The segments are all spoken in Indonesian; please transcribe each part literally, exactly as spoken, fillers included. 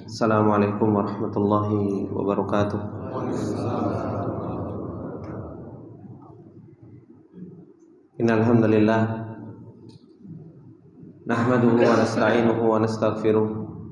Assalamualaikum warahmatullahi wabarakatuh. Innal hamdalillah nahmaduhu wa nasta'inuhu wa nastaghfiruh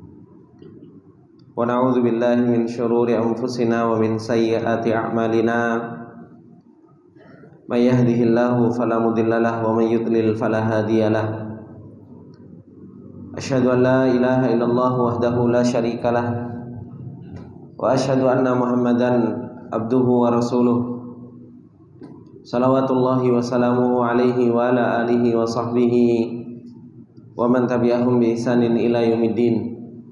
wa na'udzu billahi min shururi anfusina wa min sayyiati a'malina. May yahdihillahu fala mudilla lahu wa may yudlil fala hadiya lahu. Asyhadu an la ilaha illallah wahdahu la syarika lah wa asyhadu anna Muhammadan abduhu wa rasuluh. Salawatullahi wa salamuhu alaihi wa ala alihi wa sahbihi wa man tabi'ahum bi ihsanin ila yaumiddin.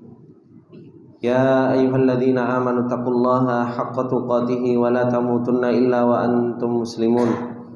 Ya ayyuhalladzina amanu taqullaha haqqa tuqatih wa la tamutunna illa wa antum muslimun.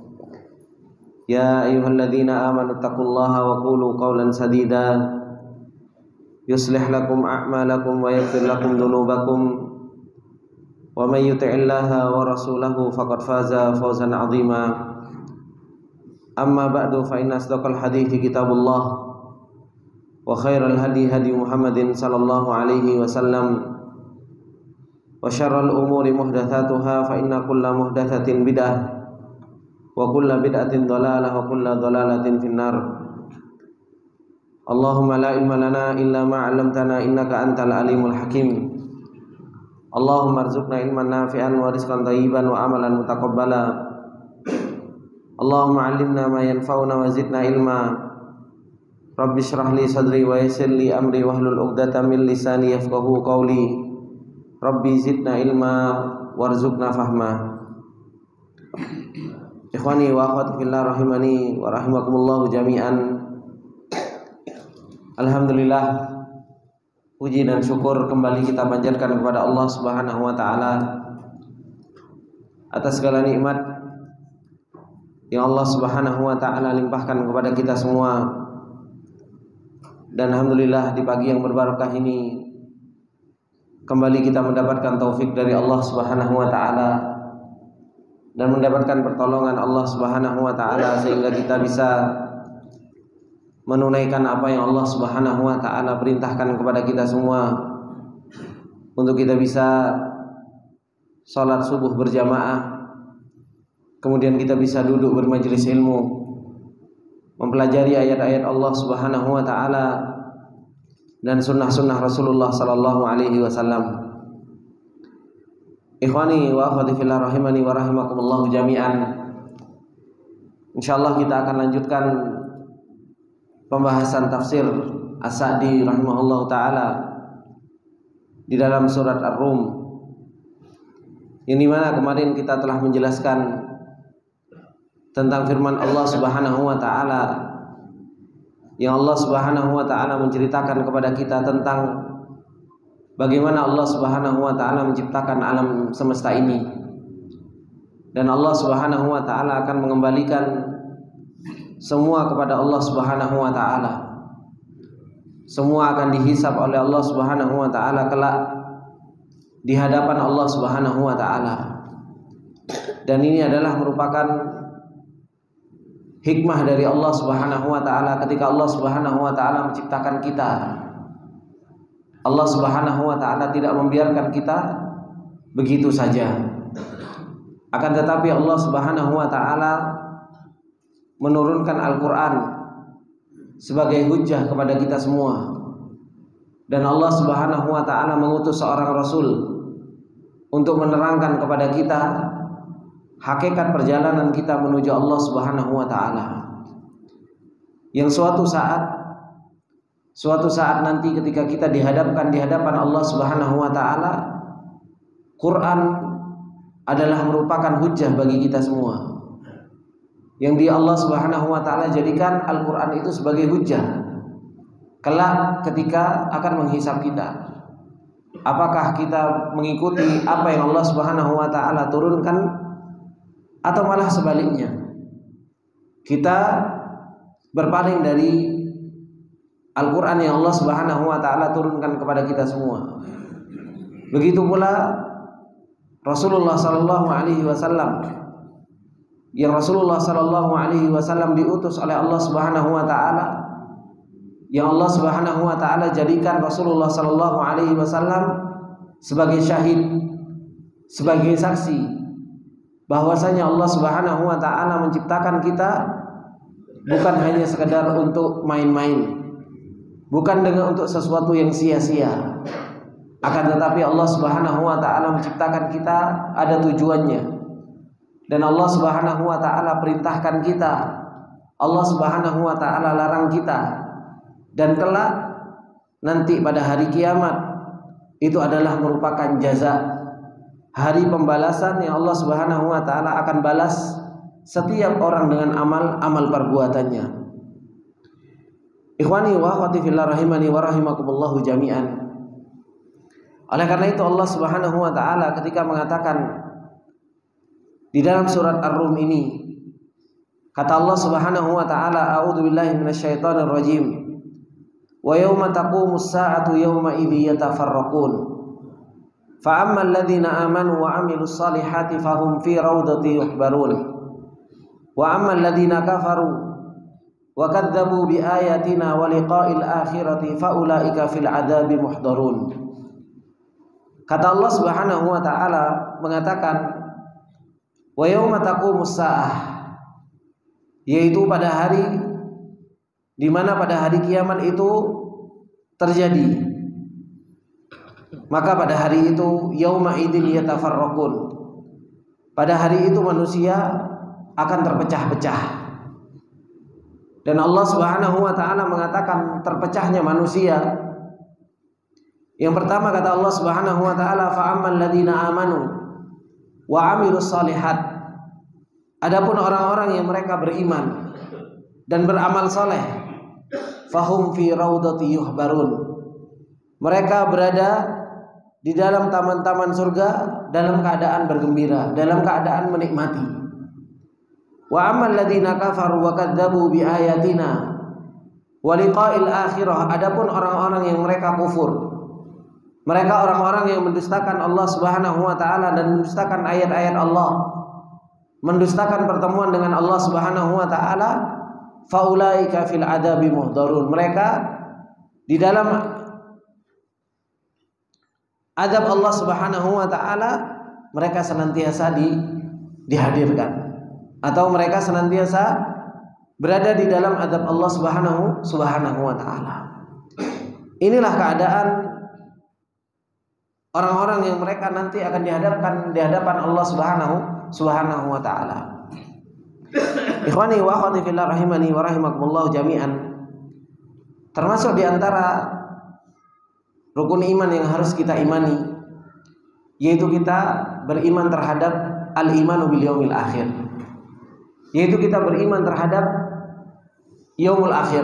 Ya ayyuhalladzina amanu taqullaha wa qulu qawlan sadida yuslih lakum a'malakum wa yaghfir lakum dhunubakum wa may yuti'illaha wa rasulahu faqad faza fawzan 'azima. Amma ba'du, fa inna asdaqal hadithi kitabullah wa khairal hadi hadi Muhammadin sallallahu alaihi wasallam wa syarral umuri muhdatsatuha fa inna kulla muhdatsatin bid'ah wa kulla bid'atin dhalalah wa kulla dhalalatin finnar. Allahumma la ilma lana illa ma 'allamtana innaka antal alimul hakim. Allahumma arzuqna ilman nafi'an wa rizqan thayyiban wa amalan mutaqabbala. Allahumma 'allimna ma yanfa'una wa zidna ilma. Rabbi shrah li sadri wa yassir li amri wahlul 'uqdatam min lisani yafqahu qawli. Rabbi zidna ilma warzuqna fahma. Ikhwani wa akhwati fillah rahimani wa rahimakumullah jami'an. Alhamdulillah, puji dan syukur kembali kita panjatkan kepada Allah Subhanahu wa taala atas segala nikmat yang Allah Subhanahu wa taala limpahkan kepada kita semua. Dan alhamdulillah, di pagi yang berbarakah ini kembali kita mendapatkan taufik dari Allah Subhanahu wa taala dan mendapatkan pertolongan Allah Subhanahu wa taala sehingga kita bisa menunaikan apa yang Allah Subhanahu wa taala perintahkan kepada kita semua, untuk kita bisa salat subuh berjamaah, kemudian kita bisa duduk bermajelis ilmu, mempelajari ayat-ayat Allah Subhanahu wa taala dan sunnah-sunnah Rasulullah sallallahu alaihi wasallam. Ikhwani wa akhwati fillah rahimani wa rahimakumullah jami'an. Insyaallah kita akan lanjutkan pembahasan tafsir As-Sa'di rahimahullah ta'ala di dalam surat Ar-Rum, yang dimana kemarin kita telah menjelaskan tentang firman Allah Subhanahu wa ta'ala, yang Allah Subhanahu wa ta'ala menceritakan kepada kita tentang bagaimana Allah Subhanahu wa ta'ala menciptakan alam semesta ini, dan Allah Subhanahu wa ta'ala akan mengembalikan semua kepada Allah Subhanahu wa taala. Semua akan dihisab oleh Allah Subhanahu wa taala kelak di hadapan Allah Subhanahu wa taala. Dan ini adalah merupakan hikmah dari Allah Subhanahu wa taala ketika Allah Subhanahu wa taala menciptakan kita. Allah Subhanahu wa taala tidak membiarkan kita begitu saja. Akan tetapi Allah Subhanahu wa taala menurunkan Al-Quran sebagai hujjah kepada kita semua, dan Allah Subhanahu wa ta'ala mengutus seorang Rasul untuk menerangkan kepada kita hakikat perjalanan kita menuju Allah Subhanahu wa ta'ala, yang suatu saat suatu saat nanti ketika kita dihadapkan di hadapan Allah Subhanahu wa ta'ala, Quran adalah merupakan hujjah bagi kita semua, yang di Allah Subhanahu wa taala jadikan Al-Qur'an itu sebagai hujjah kelak ketika akan menghisab kita. Apakah kita mengikuti apa yang Allah Subhanahu wa taala turunkan, atau malah sebaliknya kita berpaling dari Al-Qur'an yang Allah Subhanahu wa taala turunkan kepada kita semua. Begitu pula Rasulullah sallallahu alaihi wasallam, yang Rasulullah sallallahu alaihi wasallam diutus oleh Allah Subhanahu wa taala yang Allah Subhanahu wa taala jadikan Rasulullah sallallahu alaihi wasallam sebagai syahid, sebagai saksi bahwasanya Allah Subhanahu wa taala menciptakan kita bukan hanya sekedar untuk main-main, bukan dengan untuk sesuatu yang sia-sia. Akan tetapi Allah Subhanahu wa taala menciptakan kita ada tujuannya. Dan Allah Subhanahu wa taala perintahkan kita, Allah Subhanahu wa taala larang kita. Dan kelak nanti pada hari kiamat itu adalah merupakan jaza, hari pembalasan yang Allah Subhanahu wa taala akan balas setiap orang dengan amal-amal perbuatannya. Ikhwani wa akhwati fillah rahimani wa rahimakumullahu jami'an. Oleh karena itu Allah Subhanahu wa taala ketika mengatakan di dalam surat Ar-Rum ini, kata Allah Subhanahu wa taala, a'udzu billahi minasyaitonir rajim. Wa yauma taqumus sa'atu yauma idzi yatafarraqun. Fa ammal ladzina amanu wa 'amilus solihati fahum fi raudati yuhbarun. Wa ammal ladzina kafaru wa kadzdzabu bi ayatina wa liqa'il akhirati fa ulaika fil 'adzabi muhdarun. Kata Allah Subhanahu wa taala mengatakan wa yauma taqumus saah, yaitu pada hari di mana pada hari kiamat itu terjadi. Maka pada hari itu yauma idzin yatafarraqun. Pada hari itu manusia akan terpecah-pecah. Dan Allah Subhanahu wa taala mengatakan terpecahnya manusia. Yang pertama kata Allah Subhanahu wa taala, fa ammal ladzina amanu wa 'amilus shalihat. Adapun orang-orang yang mereka beriman dan beramal saleh, fahum fi raudati yuhbarun. Mereka berada di dalam taman-taman surga dalam keadaan bergembira, dalam keadaan menikmati. Wa ammal ladzina kafaru wa kadzdzabu bi ayatina wa liqa'il akhirah. Adapun orang-orang yang mereka kufur, mereka orang-orang yang mendustakan Allah Subhanahu wa taala dan mendustakan ayat-ayat Allah, mendustakan pertemuan dengan Allah Subhanahu wa taala, faulaika fil adabi muhdarun. Mereka di dalam adab Allah Subhanahu wa taala mereka senantiasa di, dihadirkan, atau mereka senantiasa berada di dalam adab Allah Subhanahu Subhanahu wa taala. Inilah keadaan orang-orang yang mereka nanti akan dihadapkan di hadapan Allah Subhanahu Subhanahu wa taala. Ikhwani wa akhwati fillah rahimani wa rahimakumullah jami'an. Termasuk di antara rukun iman yang harus kita imani, yaitu kita beriman terhadap al-imanu bil yaumil akhir. Yaitu kita beriman terhadap yaumul akhir.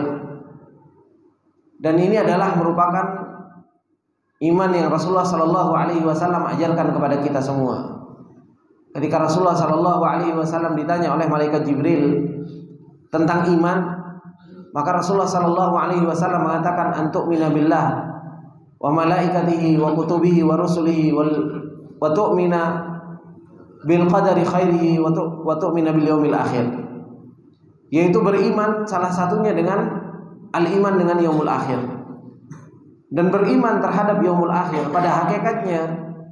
Dan ini adalah merupakan iman yang Rasulullah sallallahu alaihi wasallam ajarkan kepada kita semua. Ketika Rasulullah sallallahu alaihi wasallam ditanya oleh malaikat Jibril tentang iman, maka Rasulullah sallallahu alaihi wasallam mengatakan antu'mina billah wa malaikatihi wa kutubihi wa rusulihi wal wa tu'mina bil qadari khairihi wa tu'mina bil yaumil akhir. Yaitu beriman salah satunya dengan al-iman dengan yaumul akhir. Dan beriman terhadap yaumul akhir pada hakikatnya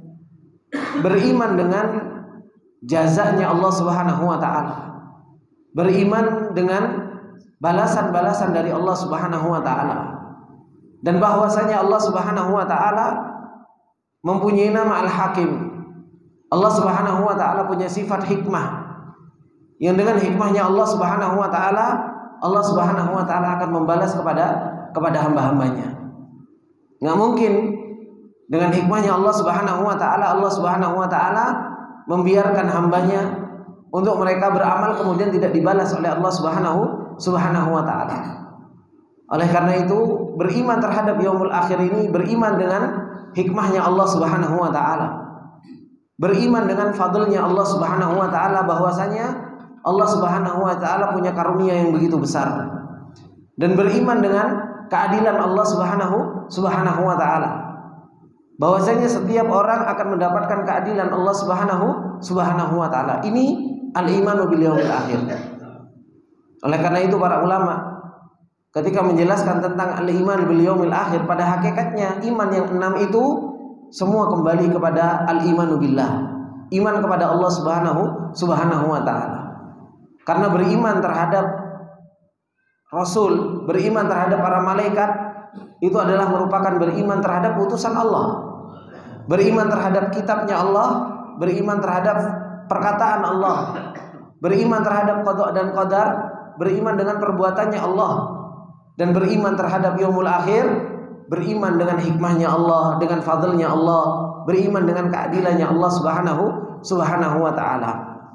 beriman dengan jazanya Allah Subhanahu wa taala. Beriman dengan balasan-balasan dari Allah Subhanahu wa taala. Dan bahwasanya Allah Subhanahu wa taala mempunyai nama Al-Hakim. Allah Subhanahu wa taala punya sifat hikmah. Yang dengan hikmahnya Allah Subhanahu wa taala, Allah Subhanahu wa taala akan membalas kepada kepada hamba-hambanya. Nggak mungkin dengan hikmahnya Allah Subhanahu wa taala, Allah Subhanahu wa taala membiarkan hambanya untuk mereka beramal kemudian tidak dibalas oleh Allah Subhanahu Subhanahu wa taala. Oleh karena itu, beriman terhadap yaumul akhir ini beriman dengan hikmahnya Allah Subhanahu wa taala. Beriman dengan fadlnya Allah Subhanahu wa taala, bahwasanya Allah Subhanahu wa taala punya karunia yang begitu besar. Dan beriman dengan keadilan Allah Subhanahu Subhanahu wa taala, bahwasanya setiap orang akan mendapatkan keadilan Allah Subhanahu Subhanahu wa taala. Ini al-imanu bil yaumil akhir. Oleh karena itu para ulama ketika menjelaskan tentang al-iman bil yaumil akhir, pada hakikatnya iman yang enam itu semua kembali kepada al-imanu billah, iman kepada Allah Subhanahu Subhanahu wa taala. Karena beriman terhadap Rasul, beriman terhadap para malaikat itu adalah merupakan beriman terhadap utusan Allah. Beriman terhadap kitabnya Allah, beriman terhadap perkataan Allah, beriman terhadap qada dan qadar, beriman dengan perbuatannya Allah, dan beriman terhadap yaumul akhir, beriman dengan hikmahnya Allah, dengan fadlnya Allah, beriman dengan keadilannya Allah Subhanahu Subhanahu wa taala.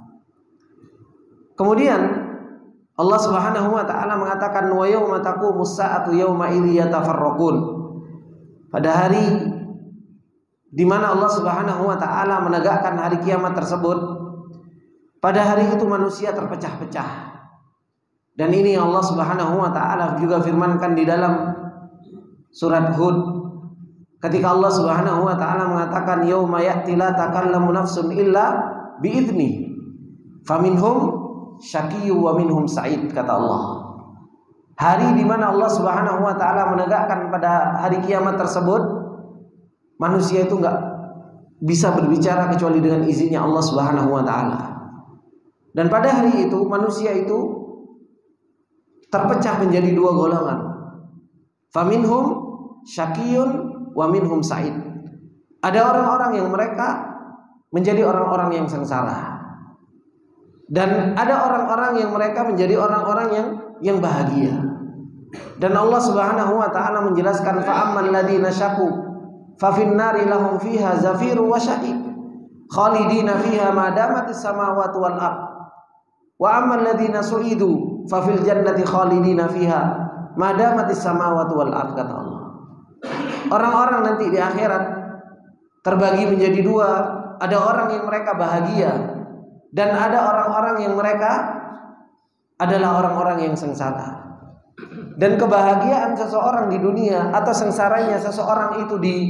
Kemudian Allah Subhanahu wa taala mengatakan wa yauma taqumus saatu yauma idzi yatafarraqun. Pada hari di mana Allah Subhanahu wa taala menegakkan hari kiamat tersebut, pada hari itu manusia terpecah-pecah. Dan ini Allah Subhanahu wa taala juga firmankan di dalam surat Hud, ketika Allah Subhanahu wa taala mengatakan yauma ya'ti la takallamu nafsun illa bi'idznih faminhum syaqiyyu wa minhum sa'id, kata Allah. Hari di mana Allah Subhanahu wa taala menegakkan pada hari kiamat tersebut, manusia itu enggak bisa berbicara kecuali dengan izinnya Allah Subhanahu wa taala. Dan pada hari itu manusia itu terpecah menjadi dua golongan. Faminhum syaqiyyun wa minhum sa'id. Ada orang-orang yang mereka menjadi orang-orang yang sengsara. Dan ada orang-orang yang mereka menjadi orang-orang yang yang bahagia. Dan Allah Subhanahu wa taala menjelaskan fa ammal ladzina syaqu fa fin nari lahum fiha zafiru wa syahiq khalidina fiha ma damatis samawati wal ard. Wa ammal ladzina su'idu fa fil jannati khalidina fiha ma damatis samawati wal ard, kata Allah. Orang-orang nanti di akhirat terbagi menjadi dua. Ada orang yang mereka bahagia, dan ada orang-orang yang mereka adalah orang-orang yang sengsara. Dan kebahagiaan seseorang di dunia atau sengsaranya seseorang itu di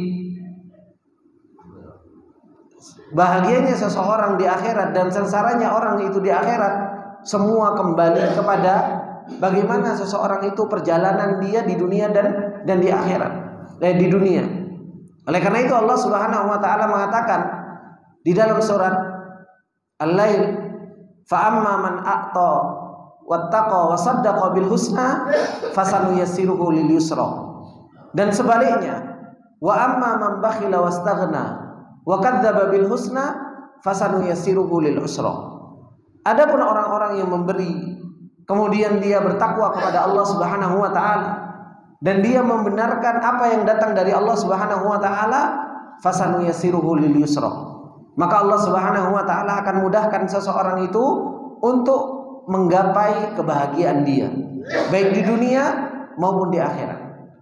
bahagianya seseorang di akhirat dan sengsaranya orang itu di akhirat, semua kembali kepada bagaimana seseorang itu perjalanan dia di dunia dan dan di akhirat, eh, di dunia. Oleh karena itu Allah Subhanahu wa taala mengatakan di dalam surat Al-Lail, fa amma man a'ta wattaqa wa saddaqa bil husna fasanuyassiruhu lil yusra. Dan sebaliknya, wa amma man bakhila wastaghna wa kadzdzaba bil husna fasanuyassiruhu lil usra. Adapun orang-orang yang memberi kemudian dia bertakwa kepada Allah Subhanahu wa taala dan dia membenarkan apa yang datang dari Allah Subhanahu wa taala, fasanuyassiruhu lil yusra. Maka Allah Subhanahu wa taala akan mudahkan seseorang itu untuk menggapai kebahagiaan dia, baik di dunia maupun di akhirat.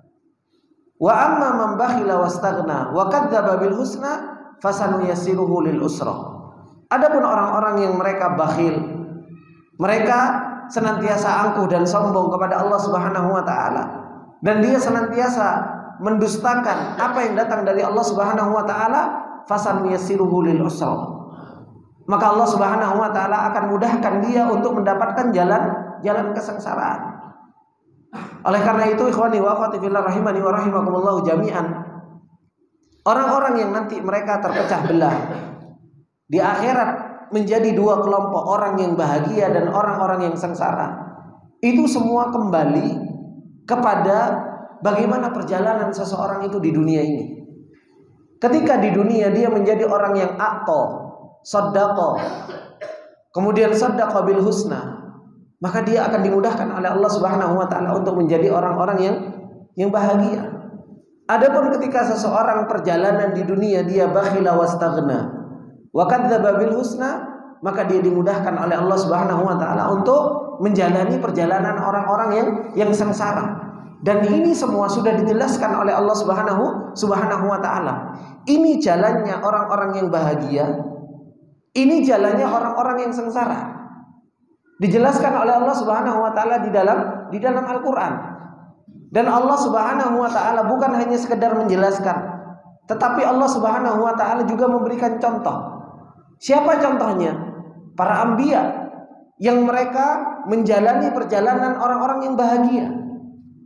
Wa amma man bakhila wastaghna wa kadzdzaba bil husna fasanuyassiruhu lil usra. Adapun orang-orang yang mereka bakhil, mereka senantiasa angkuh dan sombong kepada Allah Subhanahu wa taala, dan dia senantiasa mendustakan apa yang datang dari Allah Subhanahu wa taala, fasanuyassiruhu lil usra. Maka Allah Subhanahu wa taala akan mudahkan dia untuk mendapatkan jalan jalan kesengsaraan. Oleh karena itu ikhwani wa akhwati fillah rahimani wa rahimakumullah jami'an, orang-orang yang nanti mereka terpecah belah di akhirat menjadi dua kelompok, orang yang bahagia dan orang-orang yang sengsara, itu semua kembali kepada bagaimana perjalanan seseorang itu di dunia ini. Ketika di dunia dia menjadi orang yang a'ta, saddaqa, kemudian saddaqa bil husna, maka dia akan dimudahkan oleh Allah Subhanahu wa taala untuk menjadi orang-orang yang yang bahagia. Adapun ketika seseorang perjalanan di dunia dia bakhila wastaghna wa kadzdzaba bil husna, maka dia dimudahkan oleh Allah Subhanahu wa taala untuk menjalani perjalanan orang-orang yang yang sengsara. Dan ini semua sudah dijelaskan oleh Allah Subhanahu Subhanahu wa taala. Ini jalannya orang-orang yang bahagia, ini jalannya orang-orang yang sengsara. Dijelaskan oleh Allah Subhanahu wa taala di dalam di dalam Al-Qur'an. Dan Allah Subhanahu wa taala bukan hanya sekedar menjelaskan, tetapi Allah Subhanahu wa taala juga memberikan contoh. Siapa contohnya? Para anbiya yang mereka menjalani perjalanan orang-orang yang bahagia.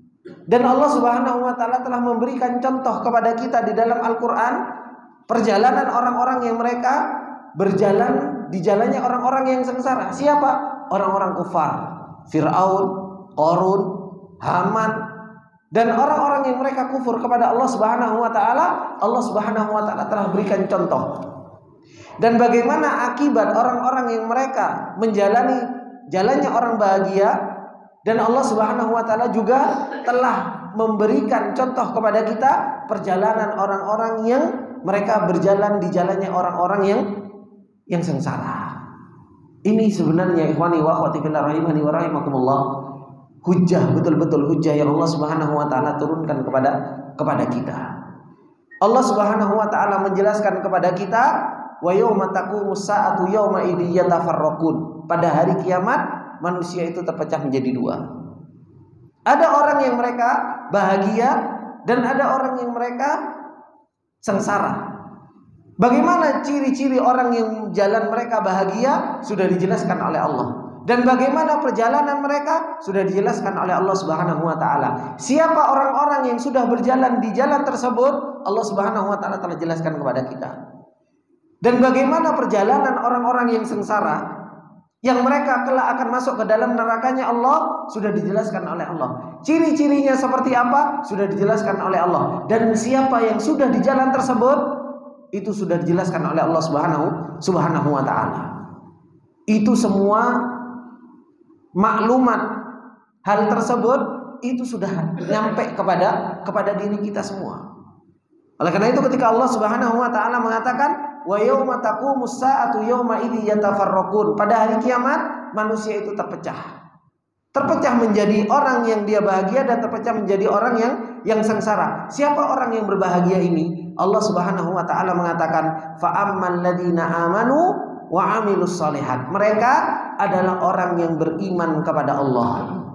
Dan Allah Subhanahu wa taala telah memberikan contoh kepada kita di dalam Al-Qur'an perjalanan orang-orang yang mereka berjalan di jalannya orang-orang yang sengsara. Siapa? Orang-orang kufar. Fir'aun, Qarun, Haman, dan orang-orang yang mereka kufur kepada Allah Subhanahu wa taala. Allah Subhanahu wa taala telah berikan contoh. Dan bagaimana akibat orang-orang yang mereka menjalani jalannya orang bahagia, dan Allah Subhanahu wa taala juga telah memberikan contoh kepada kita perjalanan orang-orang yang mereka berjalan di jalannya orang-orang yang yang sengsara. Ini sebenarnya ikhwani wa akhwati fillah rahimani wa rahimakumullah, hujjah, betul-betul hujjah yang Allah Subhanahu wa taala turunkan kepada kepada kita. Allah Subhanahu wa taala menjelaskan kepada kita, wa yauma taqumus saatu yauma idzi yatafarraqun. Pada hari kiamat manusia itu terpecah menjadi dua. Ada orang yang mereka bahagia dan ada orang yang mereka sengsara. Bagaimana ciri-ciri orang yang jalan mereka bahagia sudah dijelaskan oleh Allah. Dan bagaimana perjalanan mereka sudah dijelaskan oleh Allah Subhanahu wa taala. Siapa orang-orang yang sudah berjalan di jalan tersebut, Allah Subhanahu wa taala telah jelaskan kepada kita. Dan bagaimana perjalanan orang-orang yang sengsara, yang mereka kelak akan masuk ke dalam nerakanya Allah, sudah dijelaskan oleh Allah. Ciri-cirinya seperti apa sudah dijelaskan oleh Allah. Dan siapa yang sudah di jalan tersebut, itu sudah dijelaskan oleh Allah Subhanahu Subhanahu wa taala. Itu semua maklumat hal tersebut itu sudah nyampe kepada kepada diri kita semua. Oleh karena itu ketika Allah Subhanahu wa taala mengatakan wa yauma taqumus saatu yauma idzi yatafarraqun, pada hari kiamat manusia itu terpecah. Terpecah menjadi orang yang dia bahagia dan terpecah menjadi orang yang yang sengsara. Siapa orang yang berbahagia ini? Allah Subhanahu wa taala mengatakan fa ammal ladzina amanu wa amilus shalihat. Mereka adalah orang yang beriman kepada Allah.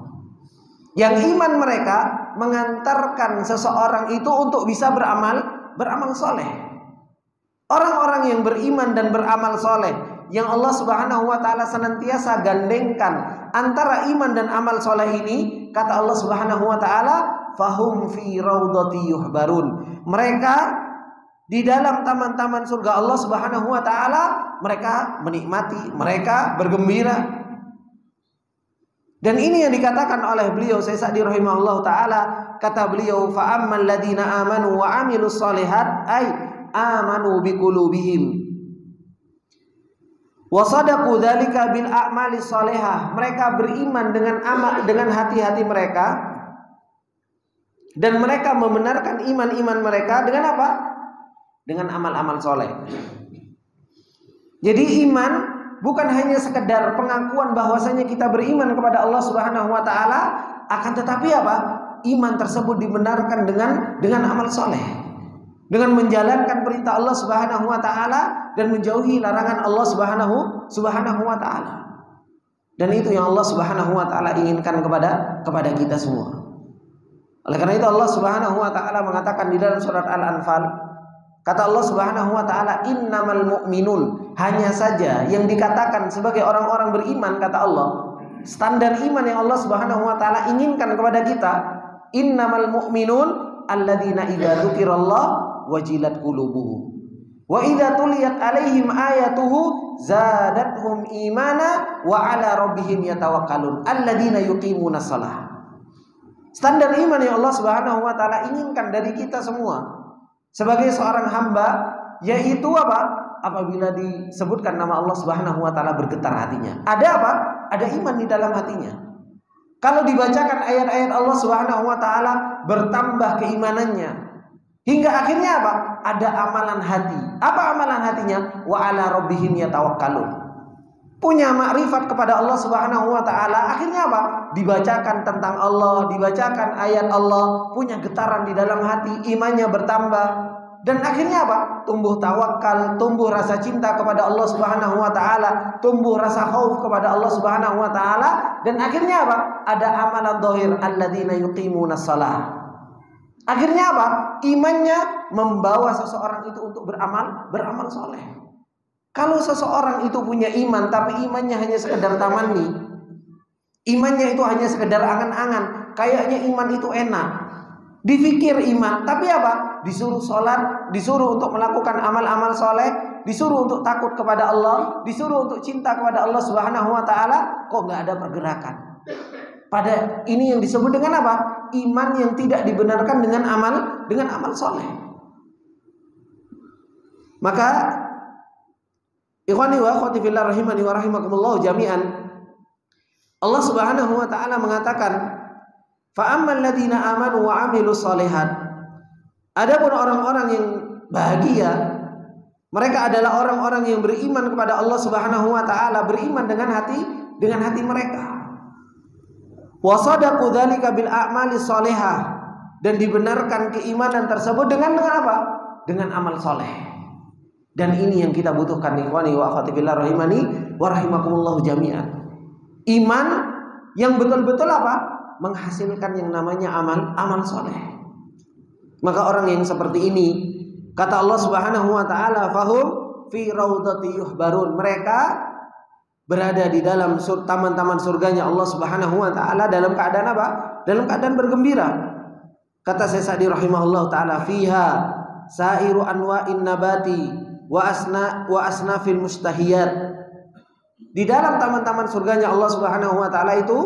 Yang iman mereka mengantarkan seseorang itu untuk bisa beramal beramal soleh. Orang-orang yang beriman dan beramal soleh, yang Allah Subhanahu wa taala senantiasa gandengkan antara iman dan amal soleh ini, kata Allah Subhanahu wa taala, fahum fi raudhati yuhbarun. Mereka di dalam taman-taman surga Allah Subhanahu wa taala, mereka menikmati, mereka bergembira. Dan ini yang dikatakan oleh beliau Syekh Sa'di rahimahullah taala, kata beliau fa ammal ladzina amanu wa amilus shalihat ay amanu biqulubihim wa sadaqu dzalika bil a'mali shalihah. Mereka beriman dengan amal, dengan hati-hati mereka, dan mereka membenarkan iman-iman mereka dengan apa? Dengan amal-amal soleh. Jadi iman bukan hanya sekedar pengakuan bahwasanya kita beriman kepada Allah Subhanahu wa taala, akan tetapi apa? Iman tersebut dibenarkan dengan dengan amal soleh, dengan menjalankan perintah Allah Subhanahu wa taala dan menjauhi larangan Allah Subhanahu Subhanahu wa taala. Dan itu yang Allah Subhanahu wa taala inginkan kepada kepada kita semua. Oleh karena itu Allah Subhanahu wa taala mengatakan di dalam surat Al-Anfal, kata Allah Subhanahu wa taala, innamal mu'minun, hanya saja yang dikatakan sebagai orang-orang beriman, kata Allah, standar iman yang Allah Subhanahu wa taala inginkan kepada kita, innamal mu'minun alladzina idza dzukirallah wajilat qulubuhum wa idza tuliyat alaihim ayatuhu zadatuhum imana wa ala rabbihim yatawakkalun alladzina yuqimuna shalah. Standar iman yang Allah Subhanahu wa taala inginkan dari kita semua sebagai seorang hamba, yaitu apa? Apabila disebutkan nama Allah Subhanahu wa taala bergetar hatinya. Ada apa? Ada iman di dalam hatinya. Kalau dibacakan ayat-ayat Allah Subhanahu wa taala, bertambah keimanannya. Hingga akhirnya apa? Ada amalan hati. Apa amalan hatinya? Wa ala rabbihim yatawakkalun. Punya makrifat kepada Allah Subhanahu wa taala, akhirnya apa? Dibacakan tentang Allah, dibacakan ayat Allah, punya getaran di dalam hati, imannya bertambah. Dan akhirnya apa? Tumbuh tawakal, tumbuh rasa cinta kepada Allah Subhanahu wa taala, tumbuh rasa khauf kepada Allah Subhanahu wa taala, dan akhirnya apa? Ada amalan dhahir alladzina yuqimuna shalah. Akhirnya apa? Imannya membawa seseorang itu untuk beramal, beramal soleh. Kalau seseorang itu punya iman tapi imannya hanya sekedar tamanni, imannya itu hanya sekedar angan-angan, kayaknya iman itu enak. Dipikir iman, tapi apa? Disuruh sholat, disuruh untuk melakukan amal-amal soleh, disuruh untuk takut kepada Allah, disuruh untuk cinta kepada Allah Subhanahu wa ta'ala, kok nggak ada pergerakan. Pada ini yang disebut dengan apa? Iman yang tidak dibenarkan dengan amal dengan amal soleh. Maka ikhwani wa akhwati fillah rahimani wa rahimakumullah jami'an, Allah Subhanahu wa ta'ala mengatakan, fa ammal ladzina amanu wa amilus shalihat. Adapun orang-orang yang bahagia, mereka adalah orang-orang yang beriman kepada Allah Subhanahu wa ta'ala, beriman dengan hati dengan hati mereka. Wa sadaqu dzalika bil a'mali shalihah, dan dibenarkan keimanan tersebut dengan dengan apa? Dengan amal soleh. Dan ini yang kita butuhkan ikhwani wa akhwati fillah rahimani wa rahimakumullah jami'an. Iman yang betul-betul apa? Menghasilkan yang namanya amal amal soleh. Maka orang yang seperti ini, kata Allah Subhanahu wa ta'ala, fahum fi raudhati yuhbarun, mereka berada di dalam taman-taman surganya Allah Subhanahu wa ta'ala dalam keadaan apa? Dalam keadaan bergembira. Kata Syekh Sa'di rahimahullah ta'ala, fiha sairu anwa'in nabati wa asna wa asnafil mustahiyat. Di dalam taman-taman surganya Allah Subhanahu wa ta'ala itu,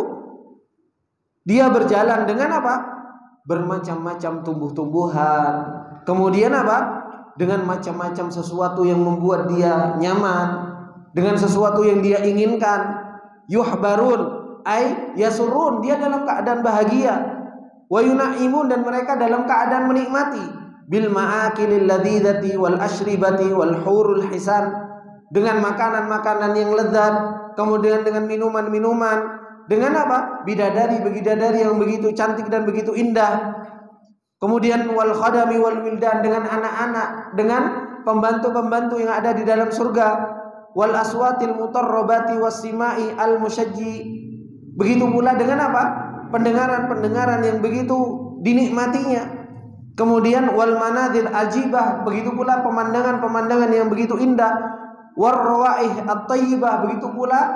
dia berjalan dengan apa? Bermacam-macam tumbuh-tumbuhan. Kemudian apa? Dengan macam-macam sesuatu yang membuat dia nyaman, dengan sesuatu yang dia inginkan. Yuhbarun ay yasurun, dia dalam keadaan bahagia. Wa yunaimun, dan mereka dalam keadaan menikmati. Bil ma'akilil ladzizati wal ashribati wal hurul hisan, dengan makanan-makanan yang lezat, kemudian dengan minuman-minuman, dengan apa? Bidadari-bidadari yang begitu cantik dan begitu indah. Kemudian wal khadami wal wildan, dengan anak-anak, dengan pembantu-pembantu yang ada di dalam surga. Wal aswatil mutarrabati wasimai al musyajji, begitu pula dengan apa? Pendengaran-pendengaran yang begitu dinikmatinya. Kemudian wal manadil ajibah, begitu pula pemandangan-pemandangan yang begitu indah. War rawaih at-thayyibah, begitu pula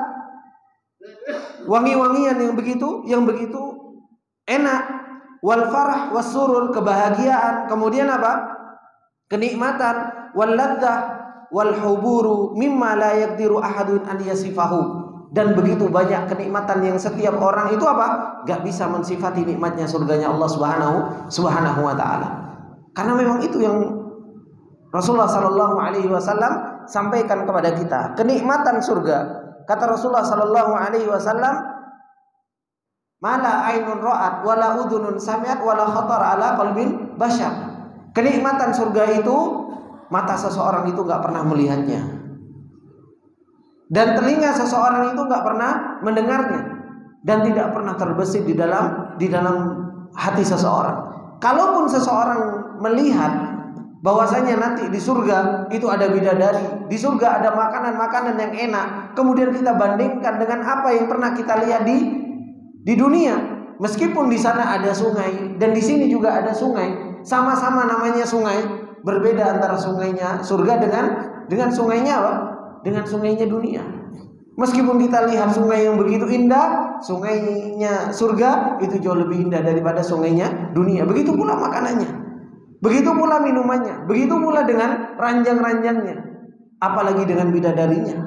wangi-wangian yang begitu yang begitu enak. Wal farah was surur, kebahagiaan, kemudian apa? Kenikmatan. Wal ladzah wal huburu mimma la yaqdiru ahadun an yasifahu, dan begitu banyak kenikmatan yang setiap orang itu apa? Gak bisa mensifati nikmatnya surganya Allah Subhanahu Subhanahu wa ta'ala. Karena memang itu yang Rasulullah sallallahu alaihi wasallam sampaikan kepada kita, kenikmatan surga. Kata Rasulullah sallallahu alaihi wasallam, mala ainun ra'at wala udhunun sami'at wala khatar ala qalbin bashar. Kenikmatan surga itu mata seseorang itu gak pernah melihatnya, dan telinga seseorang itu gak pernah mendengarnya, dan tidak pernah terbesit di dalam di dalam hati seseorang. Kalaupun seseorang melihat bahwasanya nanti di surga itu ada bidadari, di surga ada makanan-makanan yang enak, kemudian kita bandingkan dengan apa yang pernah kita lihat di di dunia, meskipun di sana ada sungai dan di sini juga ada sungai, sama-sama namanya sungai, berbeda antara sungainya surga dengan dengan sungainya apa? Dengan sungainya dunia. Meskipun kita lihat sungai yang begitu indah, sungainya surga itu jauh lebih indah daripada sungainya dunia. Begitu pula makanannya, begitu pula minumannya, begitu pula dengan ranjang-ranjangnya, apalagi dengan bidadarinya.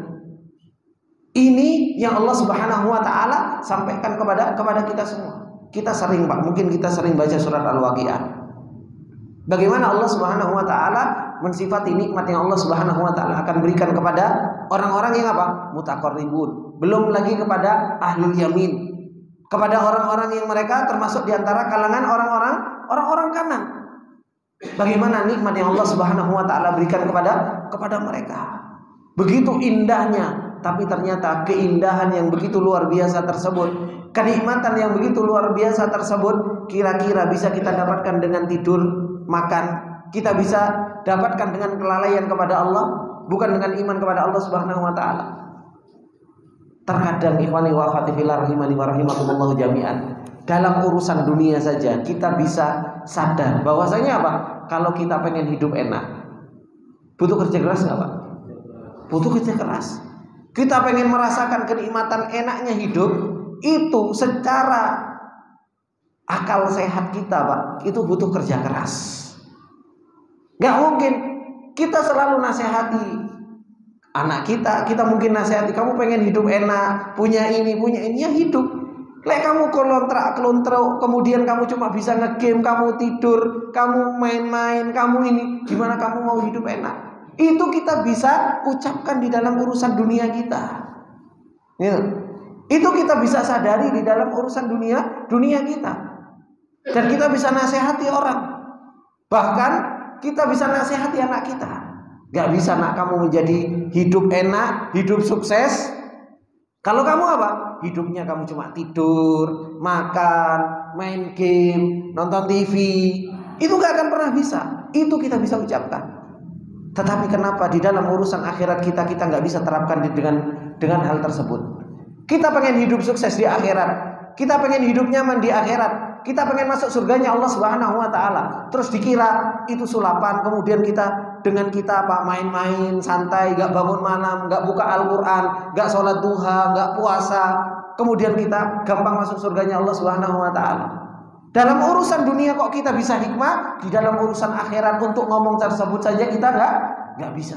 Ini yang Allah Subhanahu wa ta'ala sampaikan kepada kepada kita semua. Kita sering, Pak, mungkin kita sering baca surat Al-Waqiah. Bagaimana Allah Subhanahu wa ta'ala mensifati nikmat yang Allah Subhanahu wa ta'ala akan berikan kepada orang-orang yang apa? Mutaqarribun. Belum lagi kepada ahlul yamin, kepada orang-orang yang mereka termasuk di antara kalangan orang-orang orang-orang kanan. Bagaimana nikmat yang Allah Subhanahu wa ta'ala berikan kepada kepada mereka. Begitu indahnya, tapi ternyata keindahan yang begitu luar biasa tersebut, kenikmatan yang begitu luar biasa tersebut, kira-kira bisa kita dapatkan dengan tidur, makan, kita bisa dapatkan dengan kelalaian kepada Allah, bukan dengan iman kepada Allah Subhanahu wa ta'ala. Terkadang ikhwani wa akhwati fillah rahimani wa rahimakumullah jami'an, dalam urusan dunia saja kita bisa sadar bahwasanya apa? Kalau kita pengen hidup enak, butuh kerja keras nggak, Pak? Butuh kerja keras. Kita pengen merasakan kenikmatan enaknya hidup, itu secara akal sehat kita, Pak, itu butuh kerja keras. Gak mungkin kita selalu nasihati anak kita, kita mungkin nasihati, kamu pengen hidup enak, punya ini, punya ini, ya hidup. Lek kamu kelontrak kelontrak, kemudian kamu cuma bisa ngegame, kamu tidur, kamu main-main, kamu ini, gimana kamu mau hidup enak? Itu kita bisa ucapkan di dalam urusan dunia kita. Gitu. Itu kita bisa sadari di dalam urusan dunia dunia kita. Dan kita bisa nasihati orang. Bahkan kita bisa nasihati anak kita. Gak bisa nak kamu menjadi hidup enak, hidup sukses kalau kamu apa? Hidupnya kamu cuma tidur, makan, main game, nonton T V. Itu gak akan pernah bisa. Itu kita bisa ucapkan. Tetapi kenapa di dalam urusan akhirat kita kita gak bisa terapkan dengan dengan hal tersebut? Kita pengen hidup sukses di akhirat, kita pengen hidup nyaman di akhirat, kita pengen masuk surganya Allah Subhanahu wa taala. Terus dikira itu sulapan, kemudian kita dengan kita apa main-main santai, gak bangun malam, gak buka Al-Qur'an, gak sholat duha, gak puasa, kemudian kita gampang masuk surganya Allah Subhanahu wa taala. Dalam urusan dunia kok kita bisa hikmah, di dalam urusan akhirat untuk ngomong tersebut saja kita gak gak bisa.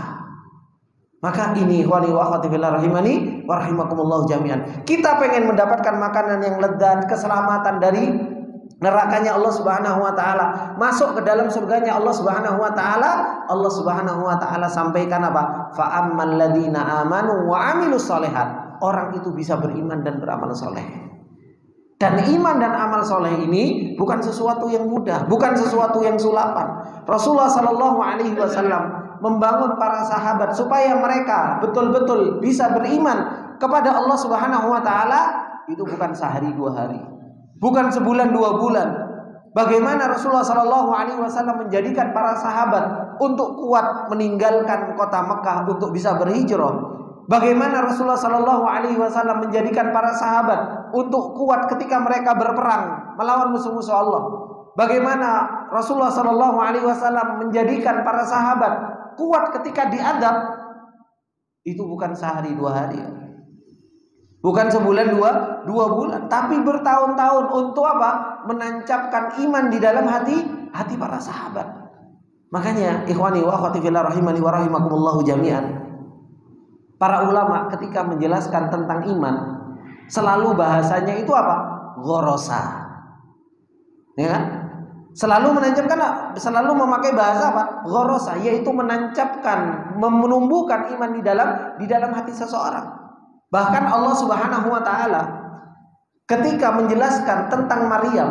Maka ini ikhwani wa akhwati fillah rahimani wa rahimakumullah jami'an. Kita pengen mendapatkan makanan yang lezat, keselamatan dari nerakanya Allah Subhanahu wa taala, masuk ke dalam surganya Allah Subhanahu wa taala. Allah Subhanahu wa taala sampaikan apa? Fa ammal ladzina amanu wa amilus sholihat. Orang itu bisa beriman dan beramal soleh. Dan iman dan amal soleh ini bukan sesuatu yang mudah, bukan sesuatu yang sulapan. Rasulullah sallallahu alaihi wasallam membangun para sahabat supaya mereka betul-betul bisa beriman kepada Allah Subhanahu wa taala itu bukan sehari dua hari, bukan sebulan dua bulan. Bagaimana Rasulullah sallallahu alaihi wasallam menjadikan para sahabat untuk kuat meninggalkan kota Mekah untuk bisa berhijrah. Bagaimana Rasulullah sallallahu alaihi wasallam menjadikan para sahabat untuk kuat ketika mereka berperang melawan musuh-musuh Allah. Bagaimana Rasulullah sallallahu alaihi wasallam menjadikan para sahabat kuat ketika diadab. Itu bukan sehari dua hari, bukan sebulan dua dua bulan, tapi bertahun-tahun untuk apa? Menancapkan iman di dalam hati hati para sahabat. Makanya ikhwani wa akhwati fillah rahimani wa rahimakumullah jami'an, para ulama ketika menjelaskan tentang iman selalu bahasanya itu apa? Ghorosa, ya kan? Selalu menancapkan, selalu memakai bahasa apa? Ghorosa, yaitu menancapkan, menumbuhkan iman di dalam di dalam hati seseorang. Bahkan Allah Subhanahu wa taala ketika menjelaskan tentang Maryam,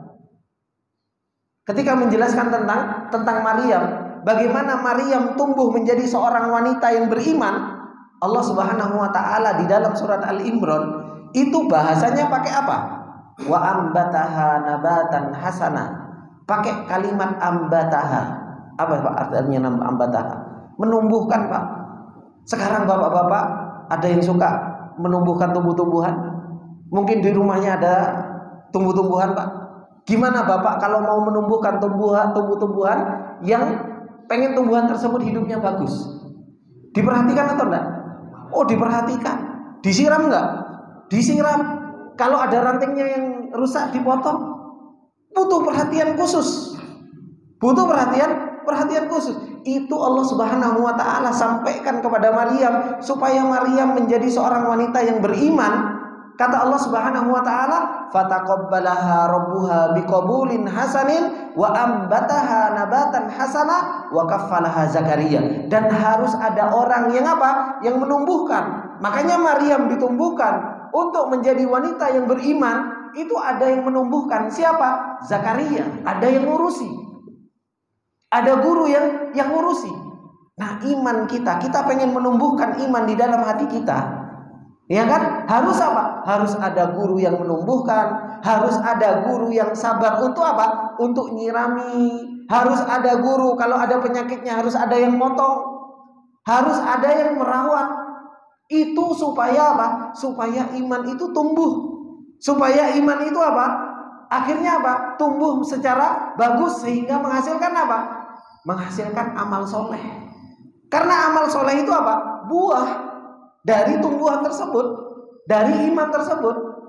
ketika menjelaskan tentang tentang Maryam, bagaimana Maryam tumbuh menjadi seorang wanita yang beriman, Allah Subhanahu wa taala di dalam surat Al-Imran itu bahasanya pakai apa? Wa ambataha nabatan hasana. Pakai kalimat ambataha. Apa Pak artinya ambataha? Menumbuhkan, Pak. Sekarang bapak-bapak ada yang suka menumbuhkan tumbuh-tumbuhan. Mungkin di rumahnya ada tumbuh-tumbuhan, Pak. Gimana Bapak kalau mau menumbuhkan tumbuhan tumbuh-tumbuhan yang pengen tumbuhan tersebut hidupnya bagus? Diperhatikan atau enggak? Oh, diperhatikan. Disiram enggak? Disiram. Kalau ada rantingnya yang rusak dipotong. Butuh perhatian khusus. Butuh perhatian perhatian khusus. Itu Allah Subhanahu wa taala sampaikan kepada Maryam supaya Maryam menjadi seorang wanita yang beriman. Kata Allah Subhanahu wa taala, "Fataqabbalaha rabbuha biqabulin hasanin wa ambataha nabatan hasana wa kaffalaha Zakaria." Dan harus ada orang yang apa? Yang menumbuhkan. Makanya Maryam ditumbuhkan untuk menjadi wanita yang beriman. Itu ada yang menumbuhkan. Siapa? Zakaria. Ada yang ngurusi. Ada guru yang yang ngurusi. Nah, iman kita, kita pengen menumbuhkan iman di dalam hati kita, ya kan? Harus apa? Harus ada guru yang menumbuhkan. Harus ada guru yang sabar untuk apa? Untuk nyirami. Harus ada guru kalau ada penyakitnya harus ada yang motong. Harus ada yang merawat. Itu supaya apa? Supaya iman itu tumbuh. Supaya iman itu apa? Akhirnya apa? Tumbuh secara bagus sehingga menghasilkan apa? Menghasilkan amal soleh. Karena amal soleh itu apa? Buah dari tumbuhan tersebut, dari iman tersebut.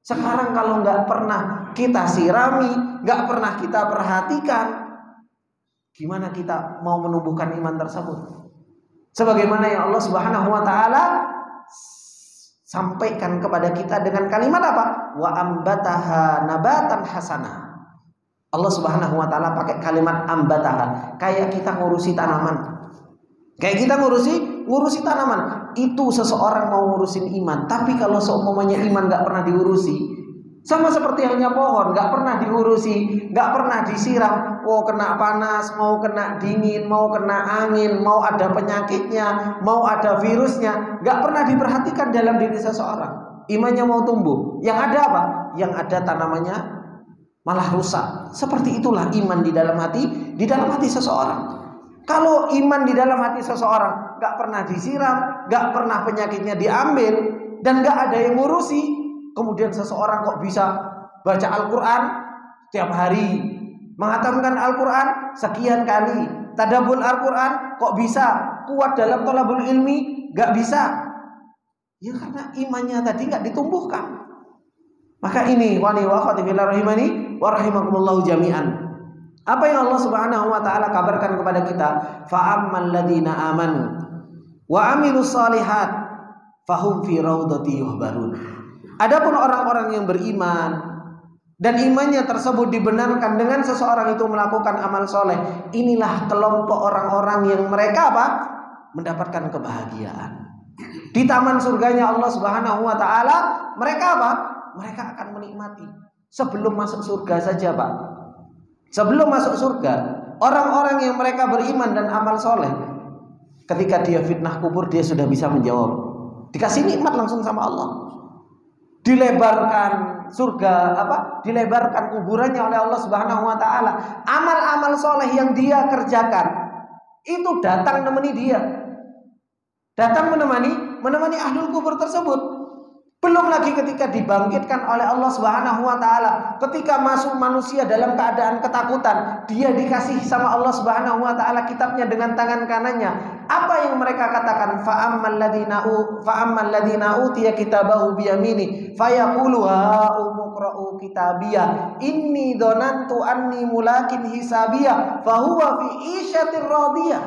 Sekarang kalau nggak pernah kita sirami, nggak pernah kita perhatikan, gimana kita mau menumbuhkan iman tersebut? Sebagaimana yang Allah Subhanahu wa taala sampaikan kepada kita dengan kalimat apa? Wa ambataha nabatan hasanah. Allah Subhanahu wa taala pakai kalimat ambataha, kayak kita ngurusi tanaman. Kayak kita ngurusi ngurusi tanaman. Itu seseorang mau ngurusin iman. Tapi kalau seumpamanya iman gak pernah diurusi, sama seperti halnya pohon, gak pernah diurusi, gak pernah disiram, oh kena panas, mau kena dingin, mau kena angin, mau ada penyakitnya, mau ada virusnya, gak pernah diperhatikan dalam diri seseorang. Imannya mau tumbuh, yang ada apa? Yang ada tanamannya malah rusak. Seperti itulah iman di dalam hati, di dalam hati seseorang. Kalau iman di dalam hati seseorang gak pernah disiram, gak pernah penyakitnya diambil, dan gak ada yang ngurusi, kemudian seseorang kok bisa baca Al-Quran setiap hari, menghatamkan Al-Quran sekian kali, tadabbur Al-Quran kok bisa kuat dalam thalabul ilmi, gak bisa. Ya karena imannya tadi gak ditumbuhkan. Maka ini wani wa khatifillah rahimani wa rahimakumullahu jami'an. Apa yang Allah Subhanahu wa taala kabarkan kepada kita? Fa ammal ladzina amanu wa amilus shalihat fahum fi raudhati yuhbarun. Adapun orang-orang yang beriman dan imannya tersebut dibenarkan dengan seseorang itu melakukan amal soleh, inilah kelompok orang-orang yang mereka apa? Mendapatkan kebahagiaan. Di taman surganya Allah Subhanahu wa taala, mereka apa? Mereka akan menikmati. Sebelum masuk surga saja, Pak. Sebelum masuk surga, orang-orang yang mereka beriman dan amal soleh, ketika dia fitnah kubur, dia sudah bisa menjawab. Dikasih nikmat langsung sama Allah. Dilebarkan surga, apa? Dilebarkan kuburannya oleh Allah Subhanahu wa taala. Amal-amal soleh yang dia kerjakan itu datang menemani dia. Datang menemani, menemani ahlul kubur tersebut. Belum lagi ketika dibangkitkan oleh Allah Subhanahu wa taala, ketika masuk manusia dalam keadaan ketakutan, dia dikasih sama Allah Subhanahu wa taala kitabnya dengan tangan kanannya. Apa yang mereka katakan? Fa ammal ladzina fa ammal ladzina utiya kitabahu bi yamini fayaqulu ha umqra'u kitabiyah inni dhanantu anni mulakin hisabiyah fa huwa fi isyatir radiyah.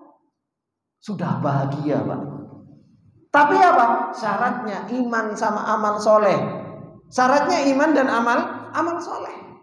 Sudah bahagia, Pak. Tapi apa? Syaratnya iman sama amal soleh. Syaratnya iman dan amal amal soleh.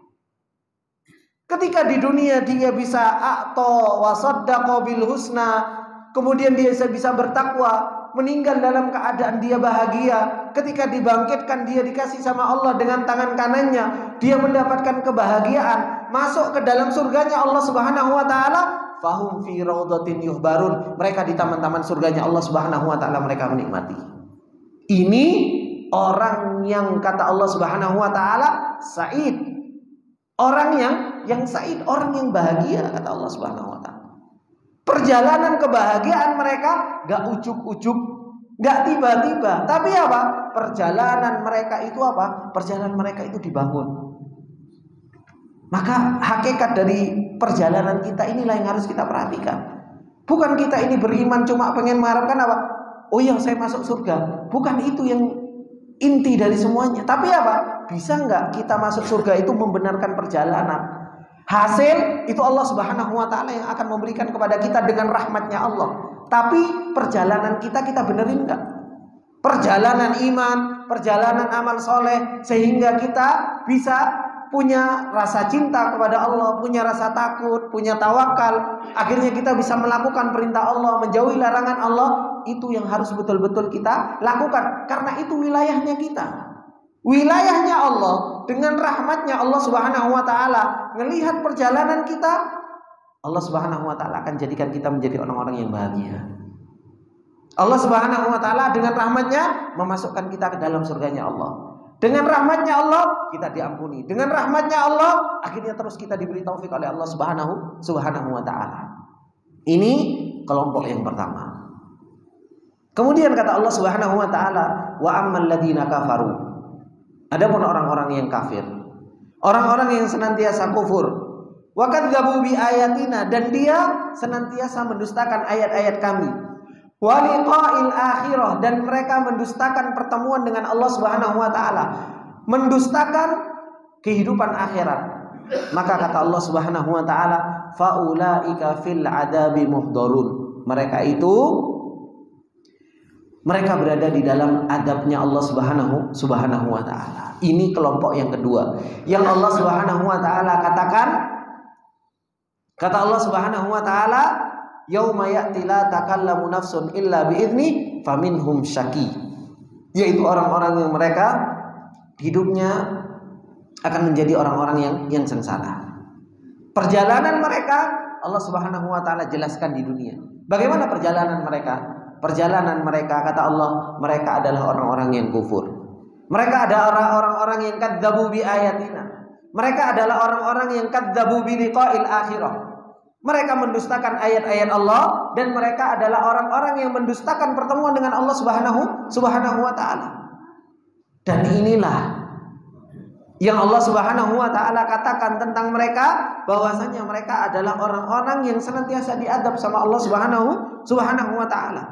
Ketika di dunia dia bisa a'to wa saddaqa bil husna, kemudian dia bisa bertakwa, meninggal dalam keadaan dia bahagia. Ketika dibangkitkan dia dikasih sama Allah dengan tangan kanannya, dia mendapatkan kebahagiaan, masuk ke dalam surganya Allah Subhanahu wa taala. Fahum fi raudhatin yuhbarun. Mereka di taman-taman surganya Allah Subhanahu wa taala mereka menikmati. Ini orang yang kata Allah Subhanahu wa taala said. Orang yang yang said, orang yang bahagia kata Allah Subhanahu wa taala. Perjalanan kebahagiaan mereka enggak ujuk-ujuk, enggak tiba-tiba, tapi apa? Perjalanan mereka itu apa? Perjalanan mereka itu dibangun. Maka hakikat dari perjalanan kita inilah yang harus kita perhatikan. Bukan kita ini beriman cuma pengen mengharapkan apa? Oh yang saya masuk surga. Bukan itu yang inti dari semuanya. Tapi apa? Bisa nggak kita masuk surga itu membenarkan perjalanan? Hasil itu Allah Subhanahu wa taala yang akan memberikan kepada kita dengan rahmatnya Allah. Tapi perjalanan kita kita benerin nggak? Perjalanan iman, perjalanan amal soleh, sehingga kita bisa punya rasa cinta kepada Allah, punya rasa takut, punya tawakal. Akhirnya kita bisa melakukan perintah Allah, menjauhi larangan Allah. Itu yang harus betul-betul kita lakukan. Karena itu wilayahnya kita. Wilayahnya Allah. Dengan rahmatnya Allah Subhanahu wa ta'ala. Melihat perjalanan kita, Allah Subhanahu wa ta'ala akan jadikan kita menjadi orang-orang yang bahagia. Allah Subhanahu wa ta'ala dengan rahmatnya memasukkan kita ke dalam surganya Allah. Dengan rahmatnya Allah kita diampuni. Dengan rahmatnya Allah akhirnya terus kita diberi taufik oleh Allah Subhanahu Subhanahu wa taala. Ini kelompok yang pertama. Kemudian kata Allah Subhanahu wa taala, wa ammal ladzina kafaru. Adapun orang-orang yang kafir, orang-orang yang senantiasa kufur, wa kadzdzabu bi ayatina, dan dia senantiasa mendustakan ayat-ayat kami. Wa liqa'il akhirah, dan mereka mendustakan pertemuan dengan Allah Subhanahu wa taala. mendustakan kehidupan akhirat. Maka kata Allah Subhanahu wa taala, faulaika fil adabi muhdharun. Mereka itu mereka berada di dalam adabnya Allah Subhanahu Subhanahu wa taala. Ini kelompok yang kedua yang Allah Subhanahu wa taala katakan. Kata Allah Subhanahu wa taala, yauma ya'ti la takallamu nafsun illa bi'izni faminhum syaqi. Yaitu orang-orang yang mereka hidupnya akan menjadi orang-orang yang yang sengsara. Perjalanan mereka Allah Subhanahu wa taala jelaskan di dunia. Bagaimana perjalanan mereka? Perjalanan mereka kata Allah, mereka adalah orang-orang yang kufur. Mereka adalah orang-orang yang kadzabu bi ayatina. Mereka adalah orang-orang yang kadzabu bi liqa'il akhirah. Mereka mendustakan ayat-ayat Allah dan mereka adalah orang-orang yang mendustakan pertemuan dengan Allah Subhanahu Subhanahu wa taala. Dan inilah yang Allah Subhanahu wa taala katakan tentang mereka, bahwasanya mereka adalah orang-orang yang senantiasa diadab sama Allah Subhanahu Subhanahu wa taala.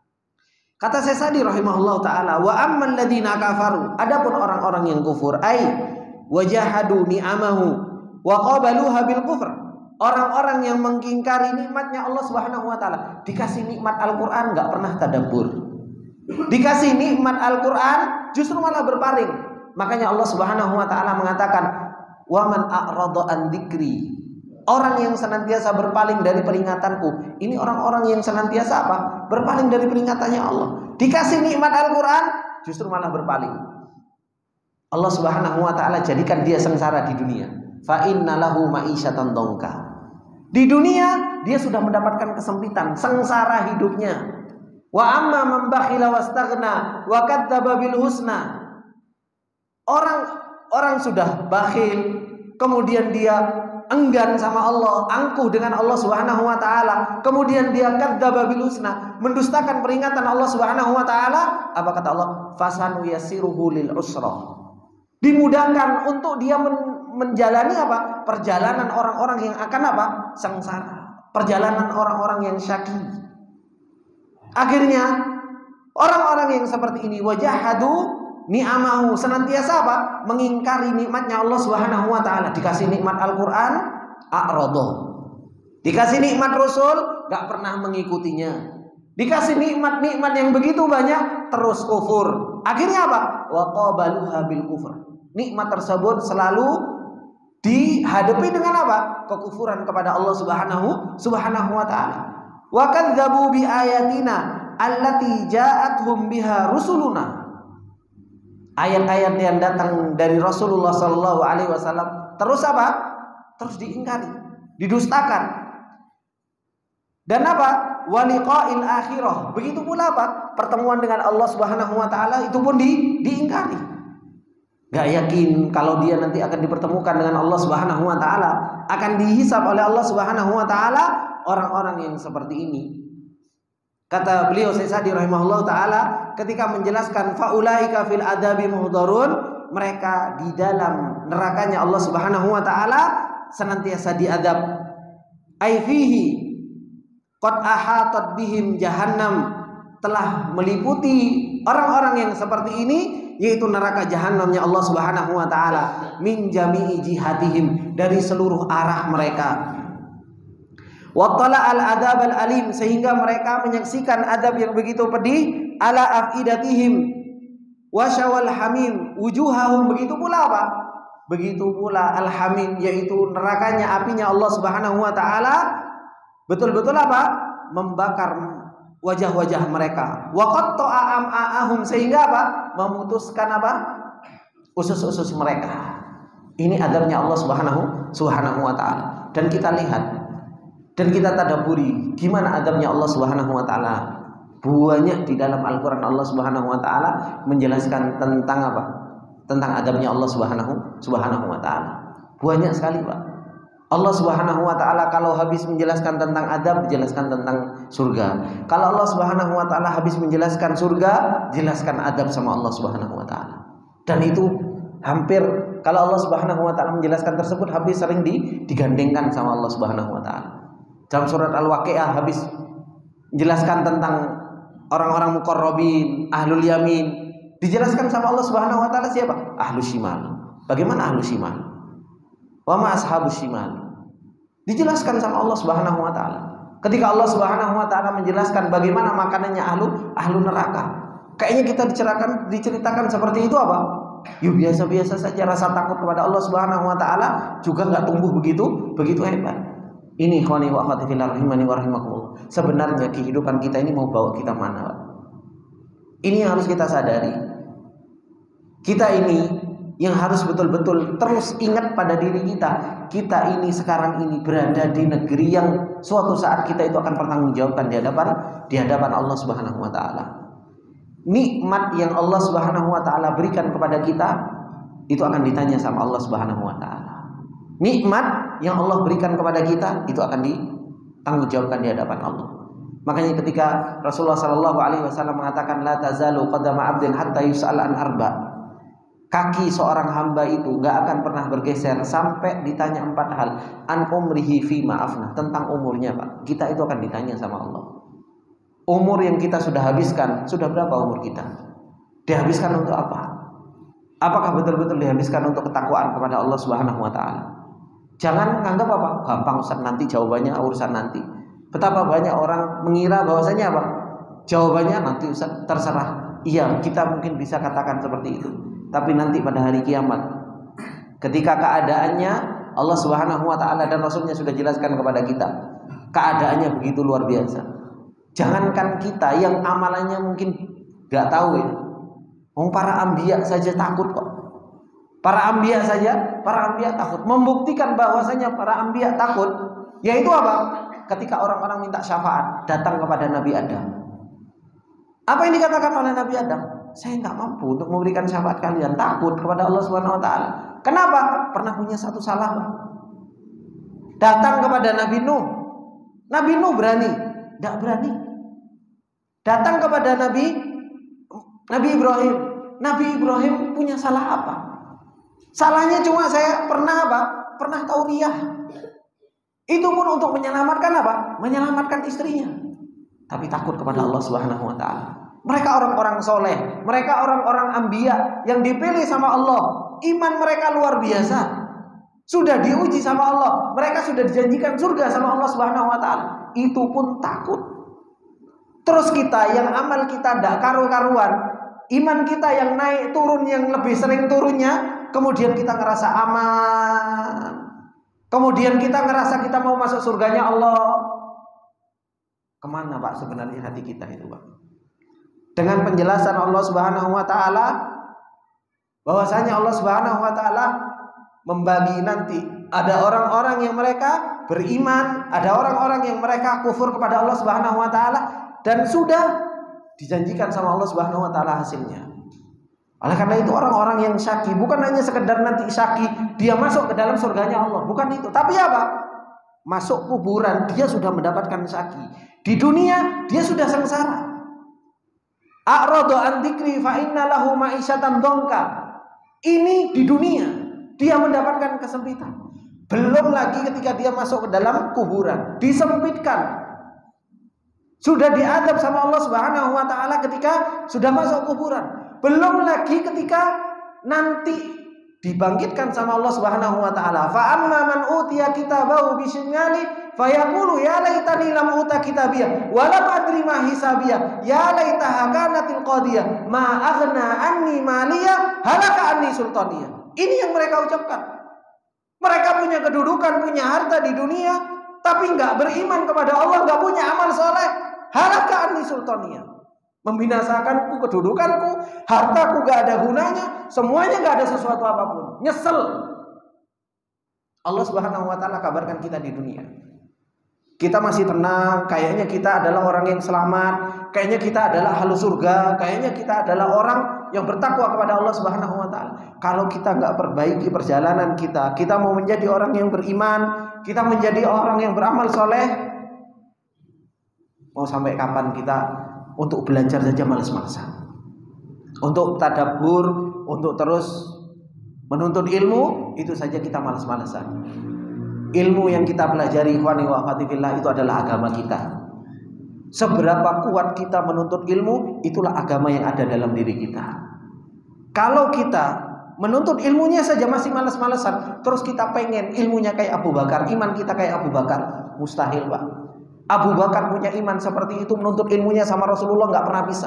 Kata Syekh Sa'di rahimahullah taala, wa amman ladzina kafaru, adapun orang-orang yang kufur, ai wajahadu ni'amahu wa qabaluha bil kufr. Orang-orang yang mengingkari nikmatnya Allah Subhanahu wa taala, dikasih nikmat Al-Qur'an enggak pernah tadabbur. Dikasih nikmat Al-Qur'an justru malah berpaling. Makanya Allah Subhanahu wa taala mengatakan, wa man a'rada an dzikri. Orang yang senantiasa berpaling dari peringatanku, ini orang-orang yang senantiasa apa? Berpaling dari peringatannya Allah. Dikasih nikmat Al-Qur'an justru malah berpaling. Allah Subhanahu wa taala jadikan dia sengsara di dunia. Fa inna lahu ma'isyatan dongka. Di dunia dia sudah mendapatkan kesempitan, sengsara hidupnya. Wa amma man bakhila wastaghna wa kadzdzaba bil husna. Orang orang sudah bakhil, kemudian dia enggan sama Allah, angkuh dengan Allah Subhanahu wa taala, kemudian dia kadzdzaba bil husna, mendustakan peringatan Allah Subhanahu wa taala. Apa kata Allah? Fasanu yasiruhu lil usra. Dimudahkan untuk dia men- menjalani apa? Perjalanan orang-orang yang akan apa? Sengsara. Perjalanan orang-orang yang syaqi. Akhirnya orang-orang yang seperti ini wajahadu ni'amahu, senantiasa apa? Mengingkari nikmatnya Allah Subhanahu wa taala. Dikasih nikmat Al-Qur'an, a'rada. Dikasih nikmat Rasul, enggak pernah mengikutinya. Dikasih nikmat-nikmat yang begitu banyak, terus kufur. Akhirnya apa? Wa qabaluha bil kufur. Nikmat tersebut selalu dihadapi dengan apa? Kekufuran kepada Allah Subhanahu Subhanahu wa taala. Wa kadzdzabu bi ayatina allati ja'atuhum biha rusuluna. Ayat-ayat yang datang dari Rasulullah Sallallahu Alaihi Wasallam terus apa? Terus diingkari, didustakan. Dan apa? Waliqa'il akhirah. Begitu pula apa? Pertemuan dengan Allah Subhanahu Wa Taala itu pun di, diingkari. Gak yakin kalau dia nanti akan dipertemukan dengan Allah Subhanahu Wa Taala, akan dihisab oleh Allah Subhanahu Wa Taala. Orang-orang yang seperti ini, kata beliau Syekh Sa'di rahimahullah taala ketika menjelaskan faulaika fil adabi muhdharun, mereka di dalam nerakanya Allah Subhanahu wa taala senantiasa diadab. Ai fihi qad ahatat bihim jahannam, telah meliputi orang-orang yang seperti ini yaitu neraka jahanamnya Allah Subhanahu wa taala min jami'i jihatihim, dari seluruh arah mereka. Wattala al-adab al-alim, sehingga mereka menyaksikan adab yang begitu pedih, ala afidatihim wasyawal hamim wujuhahum. Begitu pula apa? Begitu pula al-hamim, yaitu nerakanya, apinya Allah Subhanahu wa taala betul-betul apa? Membakar wajah-wajah mereka. Wa qatta'a am'a'ahum, sehingga apa? Memutuskan apa? Usus-usus mereka. Ini adabnya Allah Subhanahu Subhanahu wa taala. Dan kita lihat dan kita tadabburi gimana adabnya Allah Subhanahu wa taala. Banyak di dalam Al-Qur'an Allah Subhanahu wa taala menjelaskan tentang apa? Tentang adabnya Allah Subhanahu Subhanahu wa taala. Banyak sekali, Pak. Allah Subhanahu wa taala kalau habis menjelaskan tentang adab, jelaskan tentang surga. Kalau Allah Subhanahu wa taala habis menjelaskan surga, jelaskan adab sama Allah Subhanahu wa taala. Dan itu hampir kalau Allah Subhanahu wa taala menjelaskan tersebut habis sering digandengkan sama Allah Subhanahu wa taala. Dalam surat Al-Waqiah habis menjelaskan tentang orang-orang muqarrabin, ahlul yamin, Dijelaskan sama Allah Subhanahu wa taala siapa? Ahlus shimal. Bagaimana ahlus shimal? Wa ma ashabus shimal. Dijelaskan sama Allah Subhanahu wa taala. Ketika Allah Subhanahu wa taala menjelaskan bagaimana makanannya ahlu ahlu neraka. Kayaknya kita diceritakan diceritakan seperti itu apa? Yuk biasa-biasa saja, rasa takut kepada Allah Subhanahu wa taala juga enggak tumbuh begitu begitu hebat. Ini ikhwani wa akhwati fillah rahimani wa rahimakumullah. Sebenarnya kehidupan kita ini mau bawa kita mana, Pak? Ini yang harus kita sadari. Kita ini yang harus betul-betul terus ingat pada diri kita. Kita ini sekarang ini berada di negeri yang suatu saat kita itu akan pertanggungjawabkan di hadapan di hadapan Allah Subhanahu wa taala. Nikmat yang Allah Subhanahu wa taala berikan kepada kita itu akan ditanya sama Allah Subhanahu wa taala. Nikmat yang Allah berikan kepada kita itu akan ditanggungjawabkan di hadapan Allah. Makanya ketika Rasulullah sallallahu alaihi wasallam mengatakan la tazalu qadama 'abdin hatta yus'al an arba'. Kaki seorang hamba itu enggak akan pernah bergeser sampai ditanya empat hal. An umrihi fi ma'afna, tentang umurnya, Pak. Kita itu akan ditanya sama Allah. Umur yang kita sudah habiskan, sudah berapa umur kita? Dihabiskan untuk apa? Apakah betul-betul dihabiskan untuk ketakwaan kepada Allah Subhanahu wa taala? Jangan menganggap apa? Gampang Ustaz, nanti jawabannya urusan nanti. Betapa banyak orang mengira bahwasanya apa? Jawabannya nanti Ustaz, terserah. Iya, kita mungkin bisa katakan seperti itu. Tapi nanti pada hari kiamat, ketika keadaannya Allah Subhanahu wa taala dan Rasulnya sudah jelaskan kepada kita, keadaannya begitu luar biasa. Jangankan kita yang amalannya mungkin gak tahu ya. Oh, para anbiya saja takut kok. Para anbiya saja, para anbiya takut. Membuktikan bahwasanya para anbiya takut, yaitu apa? Ketika orang-orang minta syafaat datang kepada Nabi Adam. Apa yang dikatakan oleh Nabi Adam? Saya nggak mampu untuk memberikan syafaat kalian. Takut kepada Allah Subhanahu wa taala. Kenapa? Pernah punya satu salah, Pak. Datang kepada Nabi Nuh. Nabi Nuh berani? Tidak berani. Datang kepada Nabi Nabi Ibrahim. Nabi Ibrahim punya salah apa? Salahnya cuma saya pernah apa? Pernah tauriah. Itu pun untuk menyelamatkan apa? Menyelamatkan istrinya. Tapi takut kepada Allah Subhanahu wa taala. Mereka orang-orang soleh, mereka orang-orang anbiya yang dipilih sama Allah. Iman mereka luar biasa. Sudah diuji sama Allah. Mereka sudah dijanjikan surga sama Allah Subhanahu wa taala. Itu pun takut. Terus kita yang amal kita tidak karu-karuan, iman kita yang naik turun, yang lebih sering turunnya, kemudian kita ngerasa aman, kemudian kita ngerasa kita mau masuk surganya Allah. Kemana Pak sebenarnya hati kita itu, Pak? Dengan penjelasan Allah Subhanahu wa taala bahwasanya Allah Subhanahu wa taala membagi nanti ada orang-orang yang mereka beriman, ada orang-orang yang mereka kufur kepada Allah Subhanahu wa taala dan sudah dijanjikan sama Allah Subhanahu wa taala hasilnya. Oleh karena itu orang-orang yang syaki bukan hanya sekedar nanti syaki dia masuk ke dalam surganya Allah, bukan itu. Tapi apa? Masuk kuburan dia sudah mendapatkan syaki. Di dunia dia sudah sengsara. A'radu an dzikri fa inna lahu ma'isyatan dongka. Ini di dunia dia mendapatkan kesempitan. Belum lagi ketika dia masuk ke dalam kuburan, disempitkan. Sudah diadab sama Allah Subhanahu wa taala ketika sudah masuk kuburan. Belum lagi ketika nanti dibangkitkan sama Allah Subhanahu wa taala. Fa amma man utiya kitabahu bisyimali fayaqulu ya laitani lam uta kitabiyah wa lam adri ma hisabiyah ya laitaha kanatil qadiyah ma aghna anni maliyah halaka anni sultaniyah. Ini yang mereka ucapkan. Mereka punya kedudukan, punya harta di dunia, tapi enggak beriman kepada Allah, enggak punya amal soleh. Halaka anni sultaniyah. Membinasakanku kedudukanku, hartaku gak ada gunanya, semuanya gak ada sesuatu apapun. Nyesel. Allah Subhanahu wa taala kabarkan kita di dunia. Kita masih tenang, kayaknya kita adalah orang yang selamat, kayaknya kita adalah ahli surga, kayaknya kita adalah orang yang bertakwa kepada Allah Subhanahu wa taala. Kalau kita gak perbaiki perjalanan kita, kita mau menjadi orang yang beriman, kita menjadi orang yang beramal soleh, mau sampai kapan kita untuk belajar saja malas-malasan, untuk tadabbur, untuk terus menuntut ilmu, itu saja kita malas-malasan. Ilmu yang kita pelajari ikhwani wa akhwati fillah itu adalah agama kita. Seberapa kuat kita menuntut ilmu, itulah agama yang ada dalam diri kita. Kalau kita menuntut ilmunya saja masih malas-malesan, terus kita pengen ilmunya kayak Abu Bakar, iman kita kayak Abu Bakar, mustahil Pak. Abu Bakar punya iman seperti itu, menuntut ilmunya sama Rasulullah nggak pernah bisa.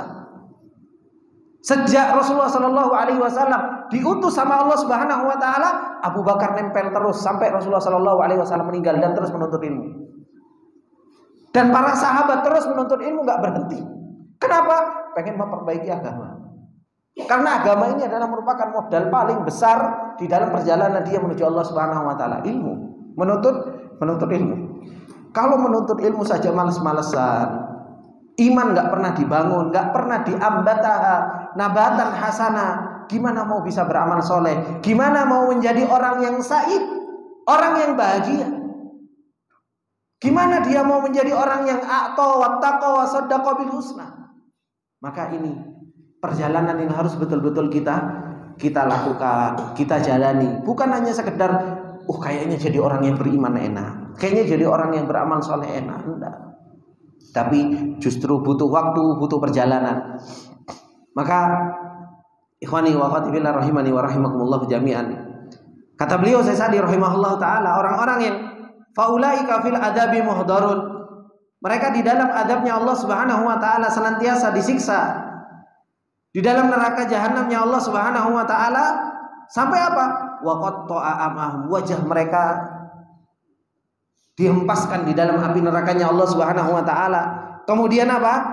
Sejak Rasulullah Shallallahu Alaihi Wasallam diutus sama Allah Subhanahu Wa Taala, Abu Bakar nempel terus sampai Rasulullah Shallallahu Alaihi Wasallam meninggal dan terus menuntut ilmu. Dan para sahabat terus menuntut ilmu nggak berhenti. Kenapa? Pengen memperbaiki agama. Karena agama ini adalah merupakan modal paling besar di dalam perjalanan dia menuju Allah Subhanahu Wa Taala. Ilmu, menuntut menuntut ilmu. Kalau menuntut ilmu saja males-malesan, iman nggak pernah dibangun, nggak pernah diambataha nabatan hasanah, gimana mau bisa beramal soleh? Gimana mau menjadi orang yang said, orang yang bahagia? Gimana dia mau menjadi orang yang a'ta wattaqa wa saddaqa bil husna? Maka ini perjalanan yang harus betul-betul kita kita lakukan, kita jalani. Bukan hanya sekedar, oh kayaknya jadi orang yang beriman enak, kayaknya jadi orang yang beramal soleh enak, enggak. Tapi justru butuh waktu, butuh perjalanan. Maka ikhwani wa akhwati fillah rahimani wa rahimakumullah jami'an. Kata beliau Syaikh rahimahullah taala, orang-orang yang faulaika fil adabi muhdarun, mereka di dalam adabnya Allah Subhanahu wa taala senantiasa disiksa. Di dalam neraka jahanamnya Allah Subhanahu wa taala sampai apa? Wa qatta'a amahum, wajah mereka dihempaskan di dalam api nerakanya Allah Subhanahu wa taala. Kemudian apa?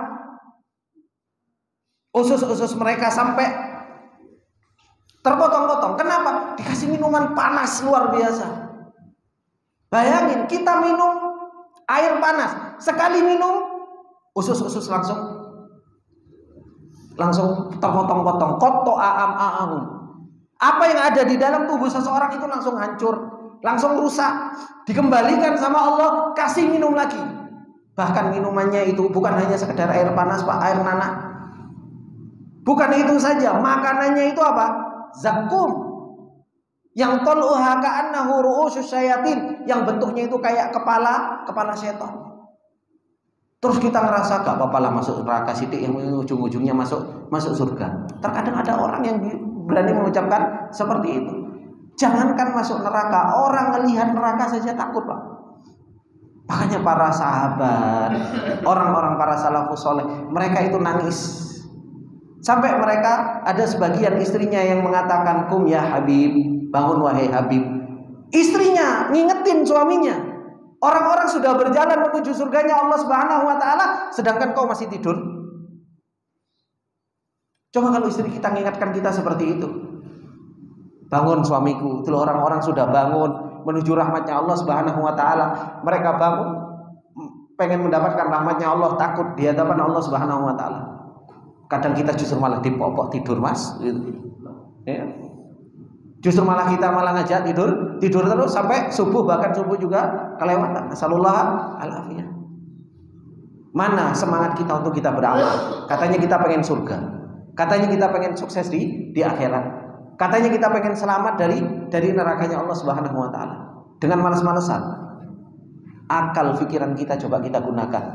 Usus-usus mereka sampai terpotong-potong. Kenapa? Dikasih minuman panas luar biasa. Bayangin, kita minum air panas, sekali minum usus-usus langsung langsung terpotong-potong. Qatta'a amahum. Apa yang ada di dalam tubuh seseorang itu langsung hancur, langsung rusak, dikembalikan sama Allah, kasih minum lagi. Bahkan minumannya itu bukan hanya sekedar air panas Pak, air nanah. Bukan itu saja, makanannya itu apa? Zakum. Yang tol'uha ka'annahu ru'usyus syayatin, yang bentuknya itu kayak kepala kepala setan. Terus kita ngerasa gak apa-apa lah masuk neraka sidik, yang ujung-ujungnya masuk masuk surga. Terkadang ada orang yang berani mengucapkan seperti itu. Jangankan masuk neraka, orang melihat neraka saja takut Pak. Makanya para sahabat, orang-orang para salafus soleh, mereka itu nangis. Sampai mereka ada sebagian istrinya yang mengatakan, kum ya Habib, bangun wahai Habib. Istrinya ngingetin suaminya. Orang-orang sudah berjalan menuju surganya Allah Subhanahu wa taala, sedangkan kau masih tidur. Coba kalau istri kita mengingatkan kita seperti itu. Bangun suamiku. Itu orang-orang sudah bangun menuju rahmatnya Allah Subhanahu wa taala. Mereka bangun pengen mendapatkan rahmatnya Allah, takut di hadapan Allah Subhanahu wa taala. Kadang kita justru malah dipopok tidur Mas, ya. Justru malah kita malah ngajak tidur, tidur terus sampai subuh, bahkan subuh juga kelewatan. Nasallallahu alaihi. Mana semangat kita untuk kita beramal? Katanya kita pengen surga, katanya kita pengen sukses di di akhirat, katanya kita pengen selamat dari dari nerakanya Allah Subhanahu wa taala. Dengan malas-malesan, akal pikiran kita coba kita gunakan.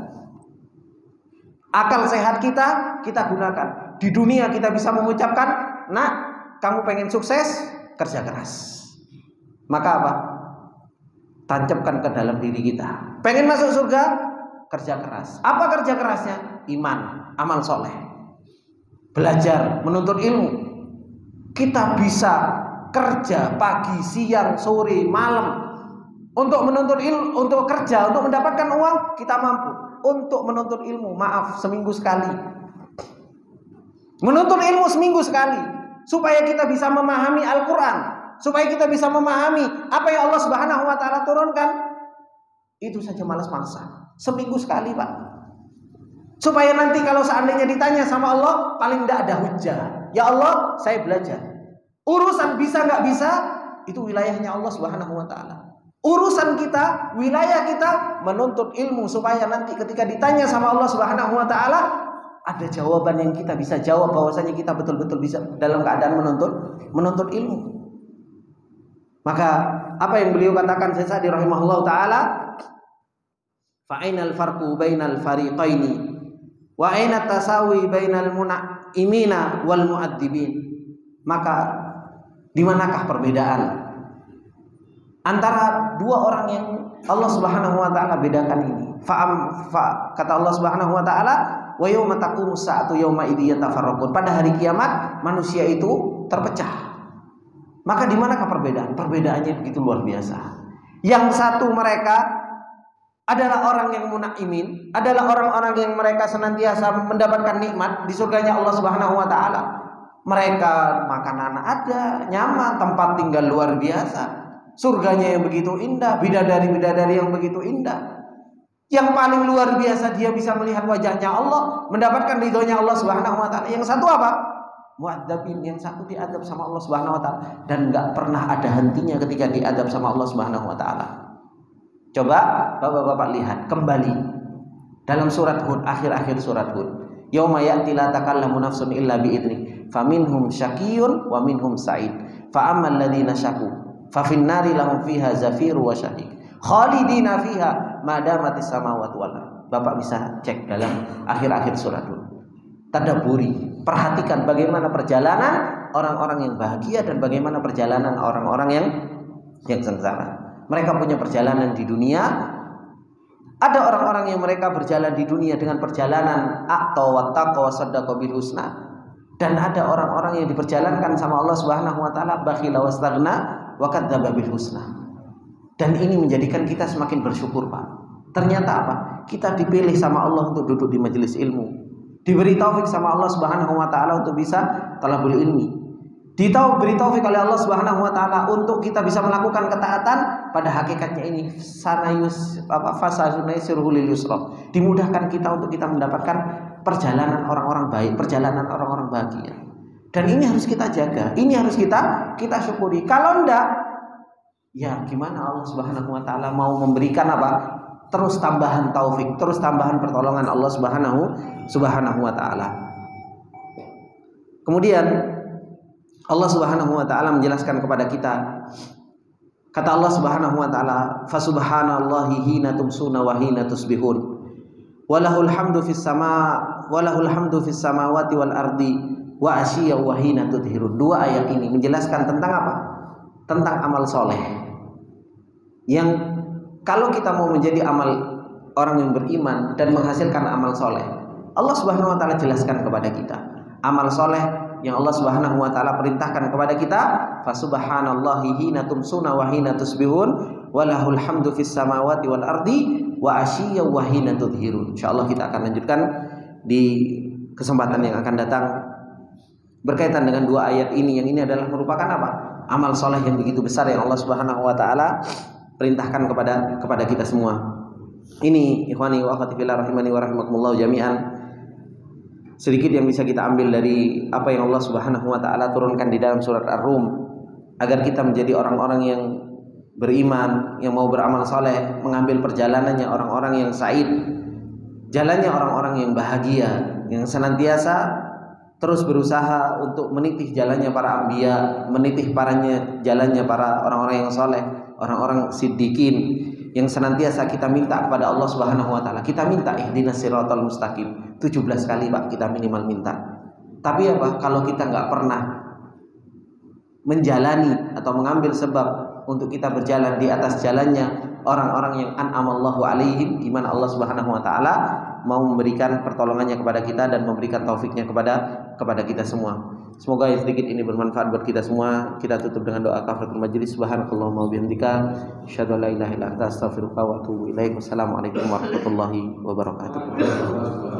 Akal sehat kita kita gunakan. Di dunia kita bisa mengucapkan, "Nak, kamu pengen sukses, kerja keras." Maka apa? Tancapkan ke dalam diri kita. Pengen masuk surga, kerja keras. Apa kerja kerasnya? Iman, amal soleh, belajar, menuntut ilmu. Kita bisa kerja pagi, siang, sore, malam untuk menuntut ilmu, untuk kerja, untuk mendapatkan uang, kita mampu. Untuk menuntut ilmu, maaf, seminggu sekali. Menuntut ilmu seminggu sekali, supaya kita bisa memahami Al-Quran, supaya kita bisa memahami apa yang Allah Subhanahu wa taala turunkan. Itu saja malas-malasan. Seminggu sekali Pak. Supaya nanti kalau seandainya ditanya sama Allah, paling tidak ada hujah. Ya Allah, saya belajar. Urusan bisa nggak bisa, itu wilayahnya Allah Subhanahu wa taala. Urusan kita, wilayah kita menuntut ilmu, supaya nanti ketika ditanya sama Allah Subhanahu wa taala, ada jawaban yang kita bisa jawab, bahwasanya kita betul-betul bisa dalam keadaan menuntut menuntut ilmu. Maka apa yang beliau katakan Syekh Sa'di rahimahullah taala, fa ainal farqu bainal fariqaini wa aina tasawi bainal mun'imina wal mu'adzibin. Maka di manakah perbedaan antara dua orang yang Allah Subhanahu wa taala bedakan ini? Fa'am fa, kata Allah Subhanahu wa taala, wa yauma taqumu sa'atu yauma idzi yatafarraqun. Pada hari kiamat manusia itu terpecah. Maka di manakah perbedaan? Perbedaannya begitu luar biasa. Yang satu mereka adalah orang yang munaimin, adalah orang-orang yang mereka senantiasa mendapatkan nikmat di surganya Allah Subhanahu wa taala. Mereka makanan ada, nyaman, tempat tinggal luar biasa, surganya yang begitu indah, bidadari-bidadari yang begitu indah. Yang paling luar biasa dia bisa melihat wajahnya Allah, mendapatkan ridhonya Allah Subhanahu wa taala. Yang satu apa? Mu'adzabin, yang satu diadab sama Allah Subhanahu wa taala dan enggak pernah ada hentinya ketika diadab sama Allah Subhanahu wa taala. Coba Bapak-bapak lihat kembali dalam surat Hud, akhir-akhir surat Hud. Yauma ya'ti la takallamu nafsun illa bi'idzni, faminhum syaqiyyun wa minhum sa'id. Fa ammal ladzina syaqu fa fin nari lahum fiha zafiru wa syahiq. Khalidina fiha ma damatis samawati wal ardh. Bapak bisa cek dalam akhir-akhir surat Hud. Tadabburi, perhatikan bagaimana perjalanan orang-orang yang bahagia dan bagaimana perjalanan orang-orang yang yang sengsara. Mereka punya perjalanan di dunia. Ada orang-orang yang mereka berjalan di dunia dengan perjalanan aqta wa taqwa wa saddaqa bil husna, dan ada orang-orang yang diperjalankan sama Allah Subhanahu wa taala bakhila wastaghna wa kadzdzaba bil husna. Dan ini menjadikan kita semakin bersyukur, Pak. Ternyata apa? Kita dipilih sama Allah untuk duduk di majelis ilmu. Diberi taufik sama Allah Subhanahu wa taala untuk bisa talabul ilmi. Diberi taufik oleh Allah Subhanahu wa taala untuk kita bisa melakukan ketaatan. Pada hakikatnya ini sanayus apa fasazunaisirul yusra. Dimudahkan kita untuk kita mendapatkan perjalanan orang-orang baik, perjalanan orang-orang bahagia. Dan ini harus kita jaga. Ini harus kita kita syukuri. Kalau enggak, ya gimana Allah Subhanahu wa taala mau memberikan apa? Terus tambahan taufik, terus tambahan pertolongan Allah Subhanahu Subhanahu wa taala. Kemudian Allah Subhanahu wa taala menjelaskan kepada kita, kata Allah Subhanahu wa taala, fa subhanallahi hina tumsuna wa hina tusbihun. Walahul hamdu fis sama walahul hamdu fis samawati wal ardi wa asyiya wa hina tudhirun. Dua ayat ini menjelaskan tentang apa? Tentang amal soleh. Yang kalau kita mau menjadi amal orang yang beriman dan menghasilkan amal soleh, Allah Subhanahu wa taala jelaskan kepada kita amal soleh yang Allah Subhanahu wa taala perintahkan kepada kita, fa subhanallahi hina tumsuna wa hina tusbihun walahul hamdu fis samawati wal ardi wa asyiya wa hina tudhirun. Insyaallah kita akan lanjutkan di kesempatan yang akan datang berkaitan dengan dua ayat ini. Yang ini adalah merupakan apa? Amal soleh yang begitu besar yang Allah Subhanahu wa taala perintahkan kepada kepada kita semua. Ini ikhwani wa akhwati fillah rahimani wa rahimakumullah jami'an, sedikit yang bisa kita ambil dari apa yang Allah Subhanahu wa taala turunkan di dalam surat Ar-Rum, agar kita menjadi orang-orang yang beriman, yang mau beramal saleh, mengambil perjalanannya orang-orang yang sa'id, jalannya orang-orang yang bahagia, yang senantiasa terus berusaha untuk menitih jalannya para anbiya, menitih paranya jalannya para orang-orang yang saleh, orang-orang siddiqin, yang senantiasa kita minta kepada Allah Subhanahu wa taala. Kita minta ihdinas siratal mustaqim tujuh belas kali, Pak, kita minimal minta. Tapi apa kalau kita nggak pernah menjalani atau mengambil sebab untuk kita berjalan di atas jalannya orang-orang yang an'amallahu alaihim, di mana Allah Subhanahu wa taala mau memberikan pertolongannya kepada kita dan memberikan taufiknya kepada kepada kita semua. Semoga yang sedikit ini bermanfaat buat kita semua. Kita tutup dengan doa kafaratul majelis. Subhanakallahumma wa bihamdika asyhadu an la ilaha illa anta astaghfiruka wa atubu ilaik. Wassalamualaikum warahmatullahi wabarakatuh.